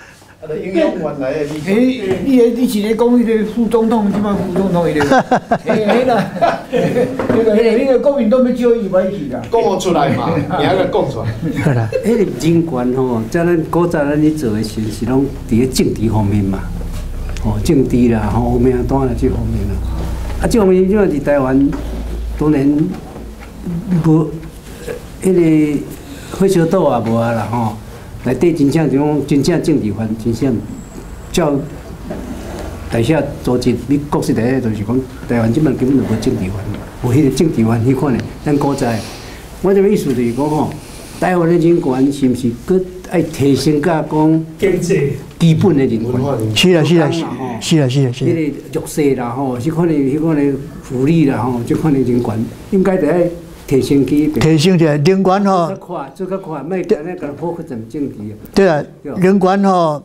啊，就影响原来的立场。 诶，你诶，你是咧讲迄个副总统，即摆副总统迄个，嘿，迄个，迄个，迄个国民党要招伊歹去啦。 讲我出来嘛，名个讲出来。 好啦， 迄个人权吼，即咱古早咱咧做诶时是拢伫咧政治方面嘛，吼政治啦，吼民党啦即方面啦。啊，即方面即摆伫台湾，当然无迄个火烧岛也无啊啦吼。内底真正就讲真正政治犯，真正照大下组织，你国实第一就是讲台湾即摆根本就无政治犯，有迄个政治犯迄款的，咱古早。我这个意思就是讲吼，台湾的人权是毋是搁爱提升甲讲经济基本的人权？ 是啦是啦是是啦是啦是。 迄个弱势啦吼，迄款的迄款的福利啦吼，即款的人权应该得爱提升起。 提升起来，人权吼。 做较快，做较快，莫单单甲破去成政治。 对啊，人权吼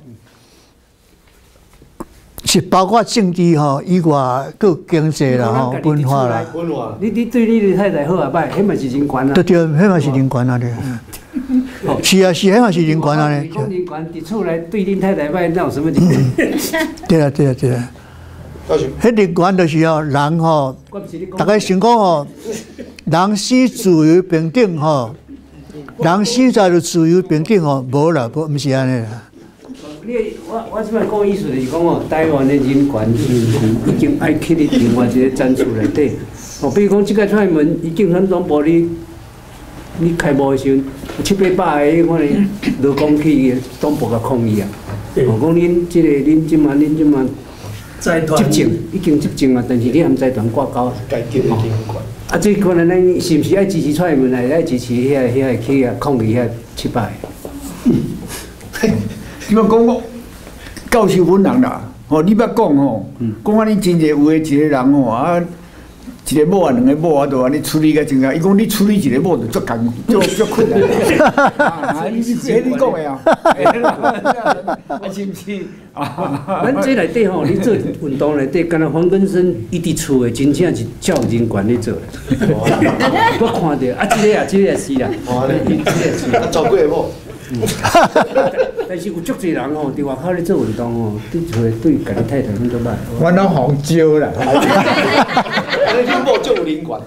是包括政治吼以外，佮经济啦吼、文化啦。 文化。 你你对你的太太好啊歹，迄嘛是人权啊。 对对，迄嘛是人权啊咧。是啊是，迄嘛是人权啊咧。 讲人权，伫厝内对恁太太歹，那有什么人权？ 对啊对啊对啊。迄人权就是吼，人吼，大家想讲吼，人死自由平等吼，人死在就自由平等吼，无啦，无毋是安尼啦。 你我我即摆讲意思就是讲哦，台湾的人权是已经爱去伫另外一个战术内底。哦，比如讲即个蔡英文，伊竞选总部你你开幕的时阵，有七八百个迄款的劳工去总部甲抗议啊。哦，讲恁即个恁即满恁即满财团执政已经执政啊，但是你含财团挂钩。 该给的人权。 啊，这可能咱是毋是爱支持蔡英文来爱支持遐个遐个去啊抗议遐七百个？ 你要讲我教授本人啦，吼，你捌讲吼，讲安尼真侪有诶一个人吼啊，一个某啊两个某啊，都安尼处理个真啊，伊讲你处理一个某就足艰足足困难。啊，你是迄你讲诶啊？啊，是毋是？啊， 咱这内底吼，你做运动内底，敢若黄根生伊伫厝诶，真正是照人权咧做。我看着啊，即个啊，即个也是啦，伊即个是。 啊，照顾个某。 但是有足侪人吼，伫外口咧做运动吼，对厝诶对家己太太拢足歹。 我拢红椒啦。 安尼你某就有人权。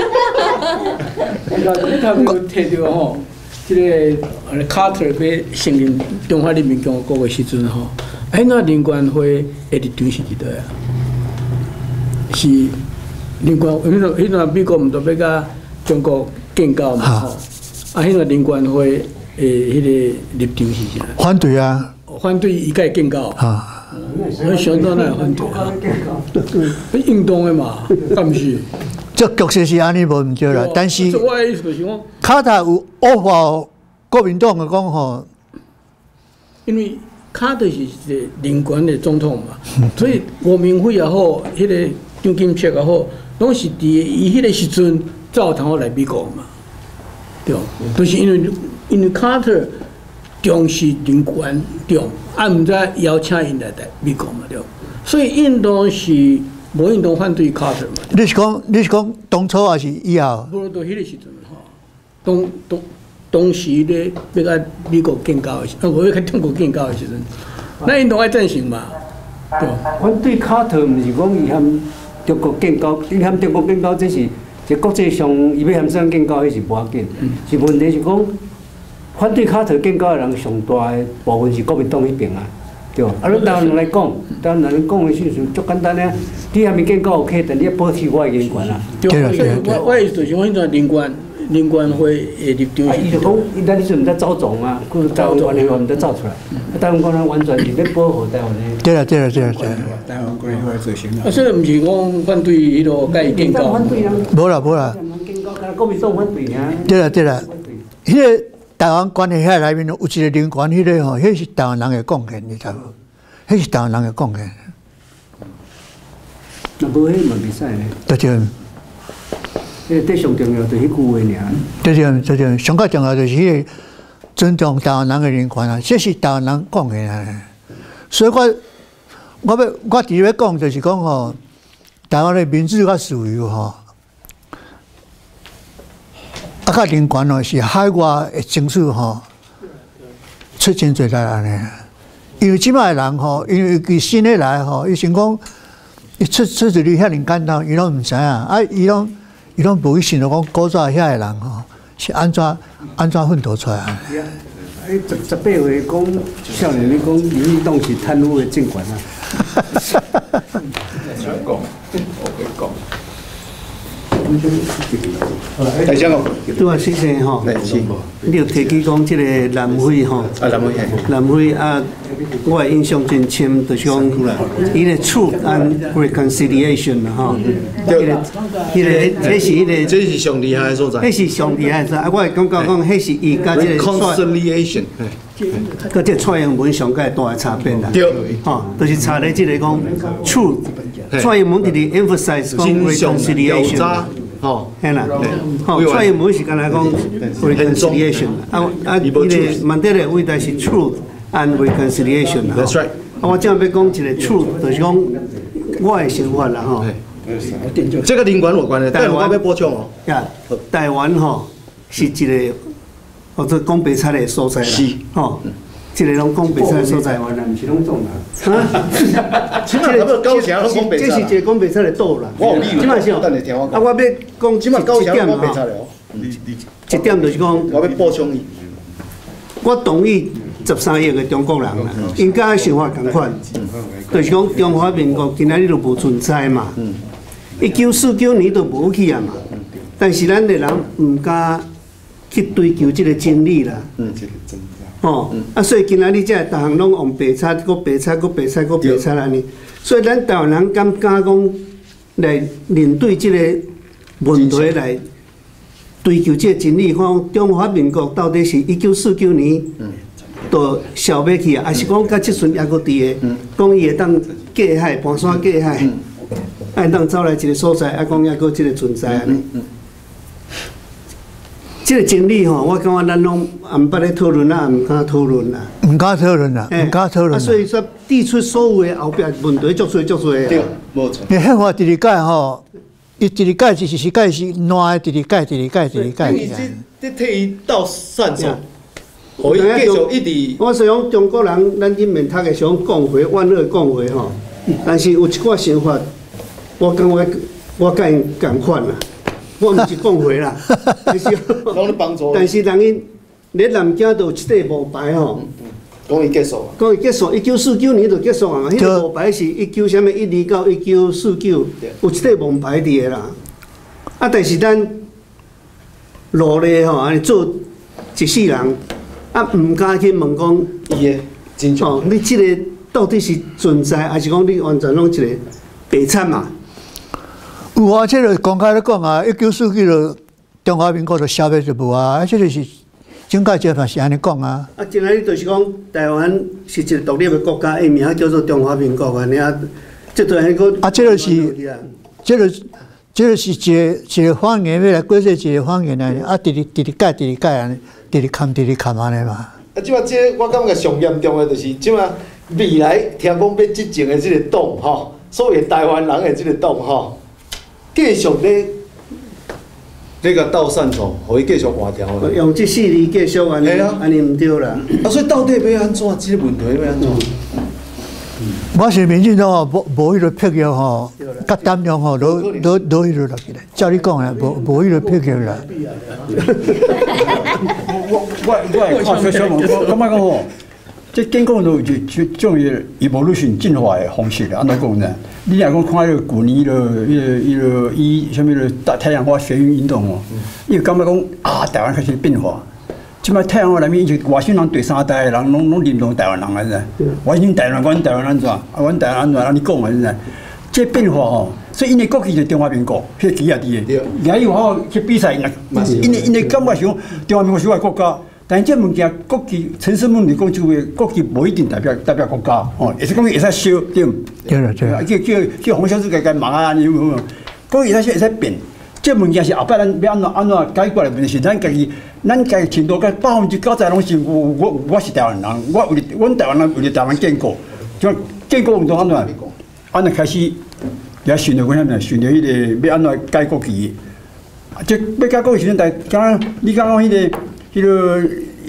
你头有摕到吼，即个卡特要承认中华人民共和国诶时阵吼，哎，那人权会会立场是伫倒啊？是人权，迄阵迄阵美国毋都要甲中国建交嘛吼，啊，迄个人权会。诶，迄个立场是啥？ 反对啊！ 反对伊甲伊建交啊！ 我想到那反对啊！运动的嘛，敢毋是？ 这确实是安尼无毋对啦，但是我的意思就是讲， 卡塔有恶化国民党的讲吼， 因为卡特是一个人权的总统嘛，所以吴明辉也好，迄个张金策也好，拢是伫伊迄个时阵才有通好来美国嘛，对，都是因为。因为卡特重视人权，对，啊，毋知邀请因来台美国嘛，对，所以印度是无印度反对卡特嘛。 你是讲你是讲当初还是以后？ 无到迄个时阵吼，当当当时咧要甲美国建交的时，啊，无要甲中国建交的时阵，那印度爱赞成嘛，对。 反对卡特毋是讲伊含中国建交，伊含中国建交，这是一国际上伊要含啥建交，迄是无要紧，是问题是讲。反对卡特建交的人上大的部分是国民党迄边啊，对啊，咱台湾人来讲，台湾人讲的时阵足简单咧，你还没建交 OK， 但你要保持我的人权啊。 对啊，我我意思就是讲，迄种人权人权会诶立场是。伊就讲， 伊咱迄阵毋知走总啊，佮台湾关系话毋知走出来，台湾关系完全是要保护台湾的。 对啦对啦对啦对啦。 台湾关系法执行啊。啊，所以毋是讲反对迄个甲伊建交。 无啦无啦。 建交，国民党反对尔。 对啦对啦，迄个。台湾关系遐内面有一个人权，迄个吼，迄是台湾人的贡献，你知无？迄是台湾人的贡献。 那无迄嘛袂使咧。 对对。 迄最上重要就是迄句话尔。 对对对对，上较重要就是迄个尊重台湾人的人权啊，这是台湾人贡献啊。所以我我要我伫咧讲就是讲吼，台湾的民主甲自由吼。啊，甲人权哦，是海外的争取吼，出真侪来安尼。 因为即摆人吼，因为伊新的来吼，伊想讲，伊出出一哩遐尼简单，伊拢毋知影，啊，伊拢伊拢无去想到讲古早遐个人吼是安怎安怎奋斗出来的。 哎，十十八岁讲少年，你讲林运动是贪污的政权啊？ 讲，我会讲。大家好， 拄啊，先生吼，你有提起讲即个南非吼， 啊南非， 南非啊，我印象真深，就是讲伊个 truth and reconciliation 啦吼，迄个迄个，这是迄个， 这是上厉害的所在， 迄是上厉害的所在。啊，我会感觉讲，迄是伊甲即个 reconciliation， 甲即个蔡英文上界大的差别啦。 对， 吼，就是差咧即个讲 truth， 蔡英文直直 emphasize 讲 reconciliation。吼，嘿啦，吼，蔡英文是干那讲 reconciliation， 啊啊，伊个曼德勒伟大是 truth and reconciliation 啦。 That's right。 啊，我正要讲一个 truth， 就是讲我的想法啦吼。 这个灵感有关的，台湾要补充哦。 呀，台湾吼是一个或者讲白菜的所在啦，吼。这个拢讲白菜的所在， 台湾人毋是拢种啦。 啊， 起码差不多九成拢讲白菜啦。 这是一个讲白菜的岛啦。 我有理即是等你听我讲。啊，我要讲即码九成拢讲白菜吼。 了哦。 一點就是講， 我要補充伊。 我同意十三億嘅中國人啦，應該想法同款，就是講中華民國今仔日就無存在嘛。一九四九年就無去啊嘛，但是咱嘅人唔敢去追求即個真理啦。哦，啊，所以今仔日即係逐項攏用白菜，佫白菜，佫白菜，佫白菜安尼。所以咱台灣人敢敢講來面對即個問題來追求即個真理，看中華民國到底是一九四九年就消滅去啊，還是講到即陣還佫佇個，講伊會當過海，盤山過海，會當走來一個所在，啊，講還佫即個存在安尼。即個真理吼，我感覺咱攏也毋捌咧討論啊，也毋敢討論啦。 唔敢討論啦，唔敢討論。 啊，所以說提出所有嘅後壁問題，足多足多嘅。 對，冇錯。 你憲法第二屆吼，伊第二屆就是是屆是爛的，第二屆第二屆第二屆。 你你替伊鬥散場，可以繼續一直。 我是講中國人，咱入面讀嘅想講話，萬惡講話吼，但是有一寡想法，我感覺我甲因共款啦。我毋是講話啦，但是，但是人伊咧南京就有一塊木牌吼， 講伊結束啊， 講伊結束，一九四九年就結束啊嘛。迄個木牌是一九啥物一二到一九四九，有一塊木牌佇個啦。啊，但是咱努力吼，安尼做一世人，啊，毋敢去問講伊個真相。 哦，你即個到底是存在，還是講你完全攏一個白慘嘛？ 有啊，这个公开咧讲啊，一九四九就中华民国就消灭就无啊，啊，这个是蒋介石嘛是安尼讲啊。 啊，今仔日就是讲台湾是一个独立的国家，伊名叫做中华民国安尼啊，这对迄个啊，这个是，这个这个是一个一个方言要来过这一个方言安尼，啊，第二第二届第二届安尼，第二坎第二坎安尼嘛。 啊，即马这我感觉上严重的就是即马未来听讲要执政的即个党吼，所谓台湾人的即个党吼。繼續咧，呢個鬥散場，可以繼續換條啦。 用即四字繼續安尼，安尼毋對啦。 啊，所以到底要安怎？即個問題要安怎？ 我是民進黨吼，無無迄個魄力吼，甲膽量吼，攞攞攞迄個落去咧。照你講啊，無無迄個魄力啦。 我我我我小小問，我感覺講吼，即建國都就就種個 evolution 進化的方式啦，安怎講呢？你若講看迄個舊年咯，迄個迄個以啥物咯太太陽花學運運動哦，伊就感覺講啊，台灣開始變化。即擺太陽花內面就外省人第三代的人攏攏認同台灣人啊，真。我因台灣，阮台灣安怎？啊，阮台灣安怎？安尼講啊，真。即變化吼，所以因個國旗就中華民國，迄個旗也佇個。而有好去比賽，因因因個感覺是講中華民國是我國家。但係即物件國旗，陳世文嚟講就係國旗無一定代表代表國家，哦，也是講會使燒對唔？ 對啦對啦。 叫叫叫洪小姐家家罵啊，你有冇？國旗會使會使變，即物件是後擺咱要安怎安怎解決嚟問題是咱家己，咱家己程度甲百分之九十攏是我我我是台灣人，我為阮台灣人為台灣建國，像建國運動安怎？安怎開始也訓練嗰啲訓練迄個要安怎解國旗，即要解國旗時陣，但係講你講講迄個。迄個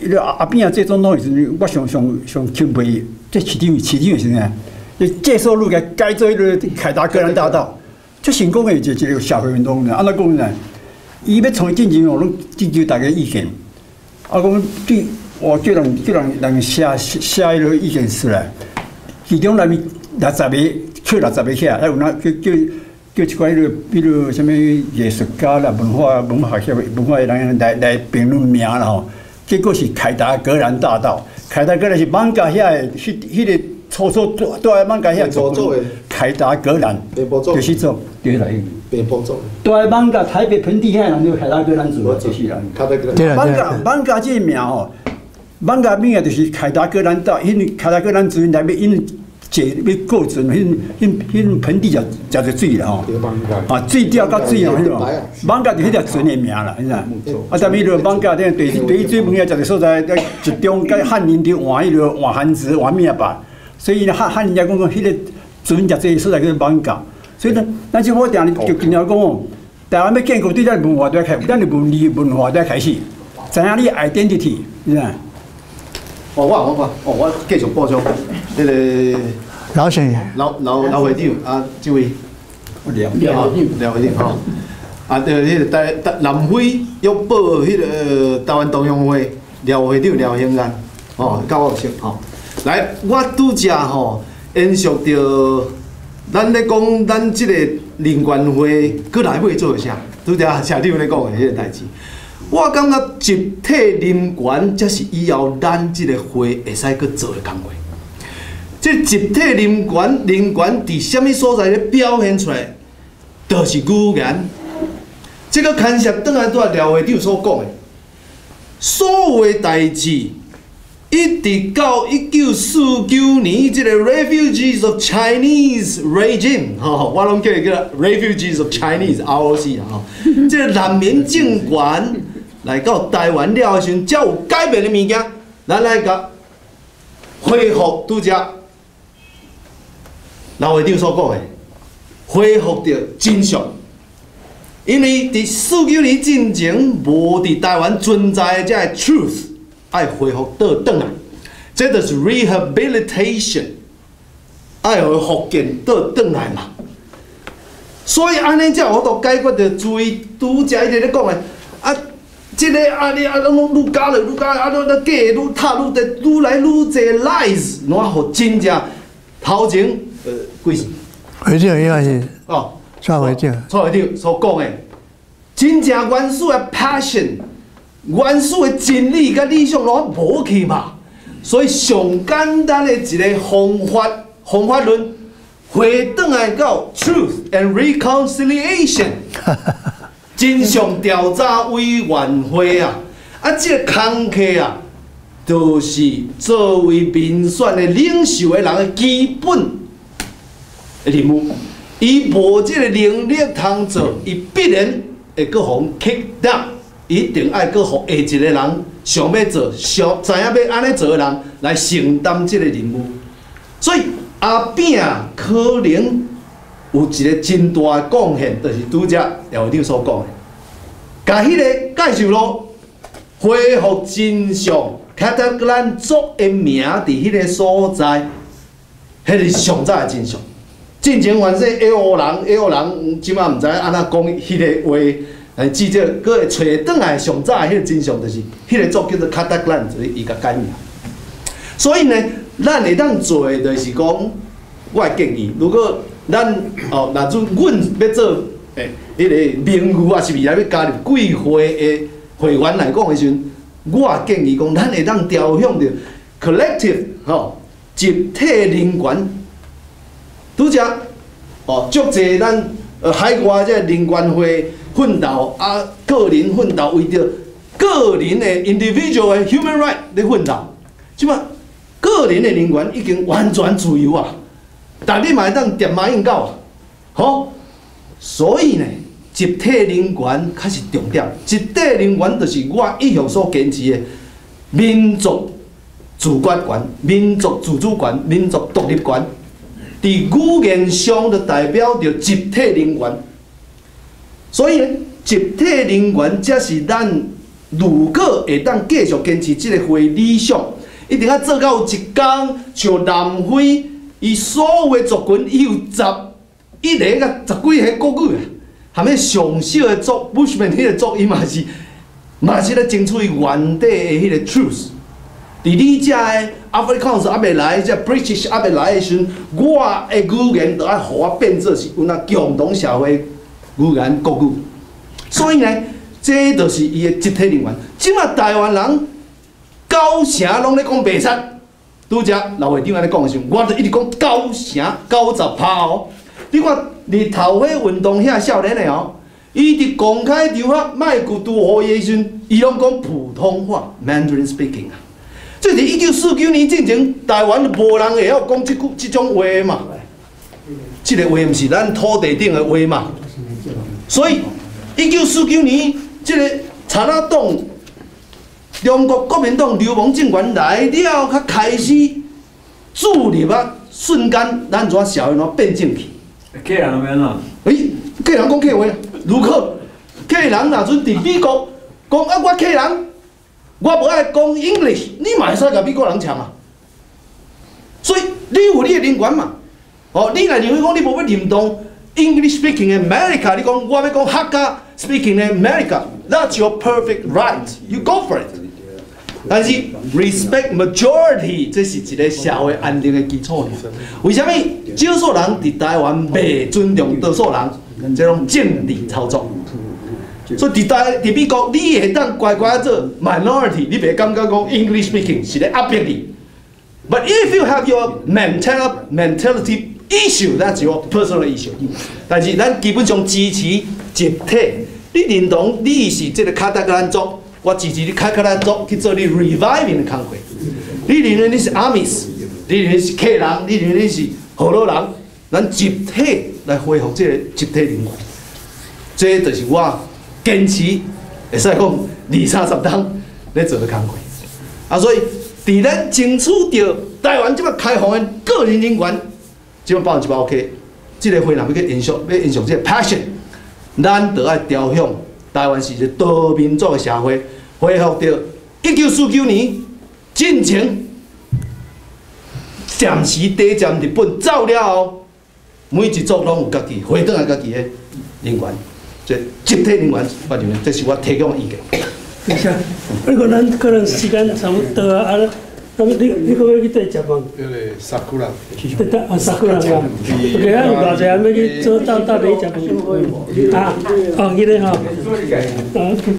阿扁啊，这总统的时阵，我上上上钦佩，这市长市长的时阵，伊介绍路改改做迄个凯达格兰大道，这成功的一个一个社会运动呢。安怎讲呢？伊要从进前哦，拢征求大家意见。啊，讲对，我叫人叫人人写写迄个意见出来，其中内面六十个，扣六十个起来，还有那叫叫叫一款迄个迄个什么艺术家啦、文化文化协会文化的人来来评论名啦吼。结果是凯达格兰大道，凯达格兰是芒加遐的，迄迄个初初住在芒加遐做凯达格兰，就是做对啦。 北部做。 住在芒加台北盆地遐人叫凯达格兰做，就是啦。芒加芒加这名吼，芒加名啊就是凯达格兰道，因凯达格兰族内面因坐要过船，迄迄迄盆地就就着水啦吼。啊，水钓到水哦，迄种芒加就迄条船的名啦，你知？啊，但迄个芒加顶第第一最门遐食个所在，集中甲汉人伫换迄个换汉字换咩吧，所以呢汉汉人家讲讲迄个船食这所在叫芒加，所以呢，咱就我定日就经常讲哦，台湾要建国，对咱文化都要开，咱的文理文化都要开始，知影你 identity， 你知？ 哦，我我我哦，我继续补充，迄个老先生， 老老老会长啊，这位廖廖会长， 廖会长吼，啊，对，迄个台台南非拥抱迄个台湾同乡会廖会长廖先生，哦，甲我熟吼。来，我拄则吼延续着咱咧讲咱即个林权会搁来尾做啥？拄则社长咧讲的迄个代志。我感觉集体人权才是以后咱即个会会使去做的工作。即集体人权，人权伫什么所在咧表现出来，就是语言。这个牵涉倒来拄啊廖会长所讲的，所有的代志，一直到一九四九年，即个 refugees of Chinese regime， 吼，我拢叫伊叫 refugees of Chinese R O C 啦，吼，即个难民政权。来到台湾了的时阵，才有改变的物件，咱来甲恢复拄则老会长所讲的，恢复着真相。因为伫四九年之前无伫台湾存在的这个 truth， 爱恢复倒转来，这就是 rehabilitation， 爱互复健倒转来嘛。所以安尼才有法度解决着注意拄则一直咧讲的啊。即个啊，你啊，拢愈加了愈加，啊，拢假愈塌愈地，愈来愈侪 lies， 然后真正头前呃几时？ 会长应该是哦， 蔡会长， 蔡会长所讲的，真正原始的 passion， 原始的真理甲理想拢无去嘛。所以上简单的一个方法方法论，回转来到 truth and reconciliation。真相调查委员会啊，啊，这个工课啊，就是作为民选的领袖的人的基本任务。伊无这个能力通做，伊必然会搁互 kick down， 一定爱搁互下一个人想要做、想知影要安尼做的人来承担这个任务。所以阿扁啊，可能。有一个真大的贡献，就是拄则廖会长所讲的，甲迄个介绍路恢复真相，卡达格兰族的名伫迄个所在，迄是上早的真相。进前原说 A O 人 ，A O 人即马毋知安怎讲迄个话，哎，记者佫会找倒来上早的迄个真相，就是迄个族叫做卡达格兰族，伊甲改名。所以呢，咱会当做的就是讲，我的建议，如果咱哦，若准阮要做诶，迄个名誉啊，是未来要加入贵会的会员来讲的时阵，我建议讲，咱会当调向着 collective 吼，集体人权。拄则哦，足侪咱呃海外这人权会奋斗啊，个人奋斗为着个人的 individual 的 human right 咧奋斗，即嘛个人的人权已经完全自由啊。但你嘛会当掂马应到啊，吼，所以呢，集体人权较是重点。集体人权就是我一向所坚持的民族自决权、民族自主权、民族独立权。伫语言上就代表着集体人权。所以呢，集体人权才是咱如果会当继续坚持这个会理想，一定要做到有一天像南非，伊所有的族群，伊有十一个甲十几个国语啊，含迄上少的族 Bushman 迄个族，伊嘛是嘛是咧争取原地的迄个 truth。伫你遮的 Afrikaans 还未来，遮 British 还未来的时阵，我的语言就要互我变做是有那共同社会语言国语。所以呢，这就是伊的集体能源。即马台湾人九成拢咧讲白贼，拄则老会长安尼讲的时候，我就一直讲九成九十趴哦。你看日头迄运动遐少年的哦，伊伫公开场合卖骨拄好伊的时阵，伊拢讲普通话 （Mandarin speaking） 啊。即伫一九四九年之前，台湾无人会晓讲即句即种话嘛。即、这个话毋是咱土地顶的话嘛。所以一九四九年，即、这个查拉党、中国国民党流氓政权来了，较开始注入啊，瞬间咱怎社会怎变正去？ 客人安怎？ 诶，客人讲客话，如果客人若阵伫美国讲啊，我客人。我无爱讲 English， 你嘛会使甲美国人抢啊！所以你有你的人权嘛？哦，你若认为讲你无要认同 English speaking 的 America， 你讲我要讲客家 speaking 的 America，that's your perfect right，you go for it。但是 respect majority， 这是一个社会安定的基础。为什么少数人伫台湾袂尊重多数人？这种政治操作。所以伫台伫美国，你会当乖乖做 minority， 你袂感觉讲 English speaking 是咧压迫你。But if you have your mental mentality issue, that's your personal issue。但是咱基本上支持集体，你认同你是这个卡达格兰族，我支持你卡达格兰族去做你 reviving 的工作。你认为你是阿米斯，你认为是客人，你认为你是荷兰人，咱集体来恢复这个集体灵魂。这就是我。坚持会使讲二三十档咧做个工作，啊，所以伫咱争取着台湾即摆开放的个人人权，即摆百分之百 OK。即个会若要去延续，要延续即个 passion， 咱着爱朝向台湾是一个多民族的社会，恢复着一九四九年进前暂时抵占日本走了后，每一族拢有家己回转来家己的人权。这集体人权，我认为这是我提供的意见。 等下，那个咱可能时间差不多啊，啊，那么你你可要去对食饭？ 迄个萨库拉。 对对，啊萨库拉啊，OK，啊有偌济人要去做到到底食饭？啊，哦，记得吼，啊。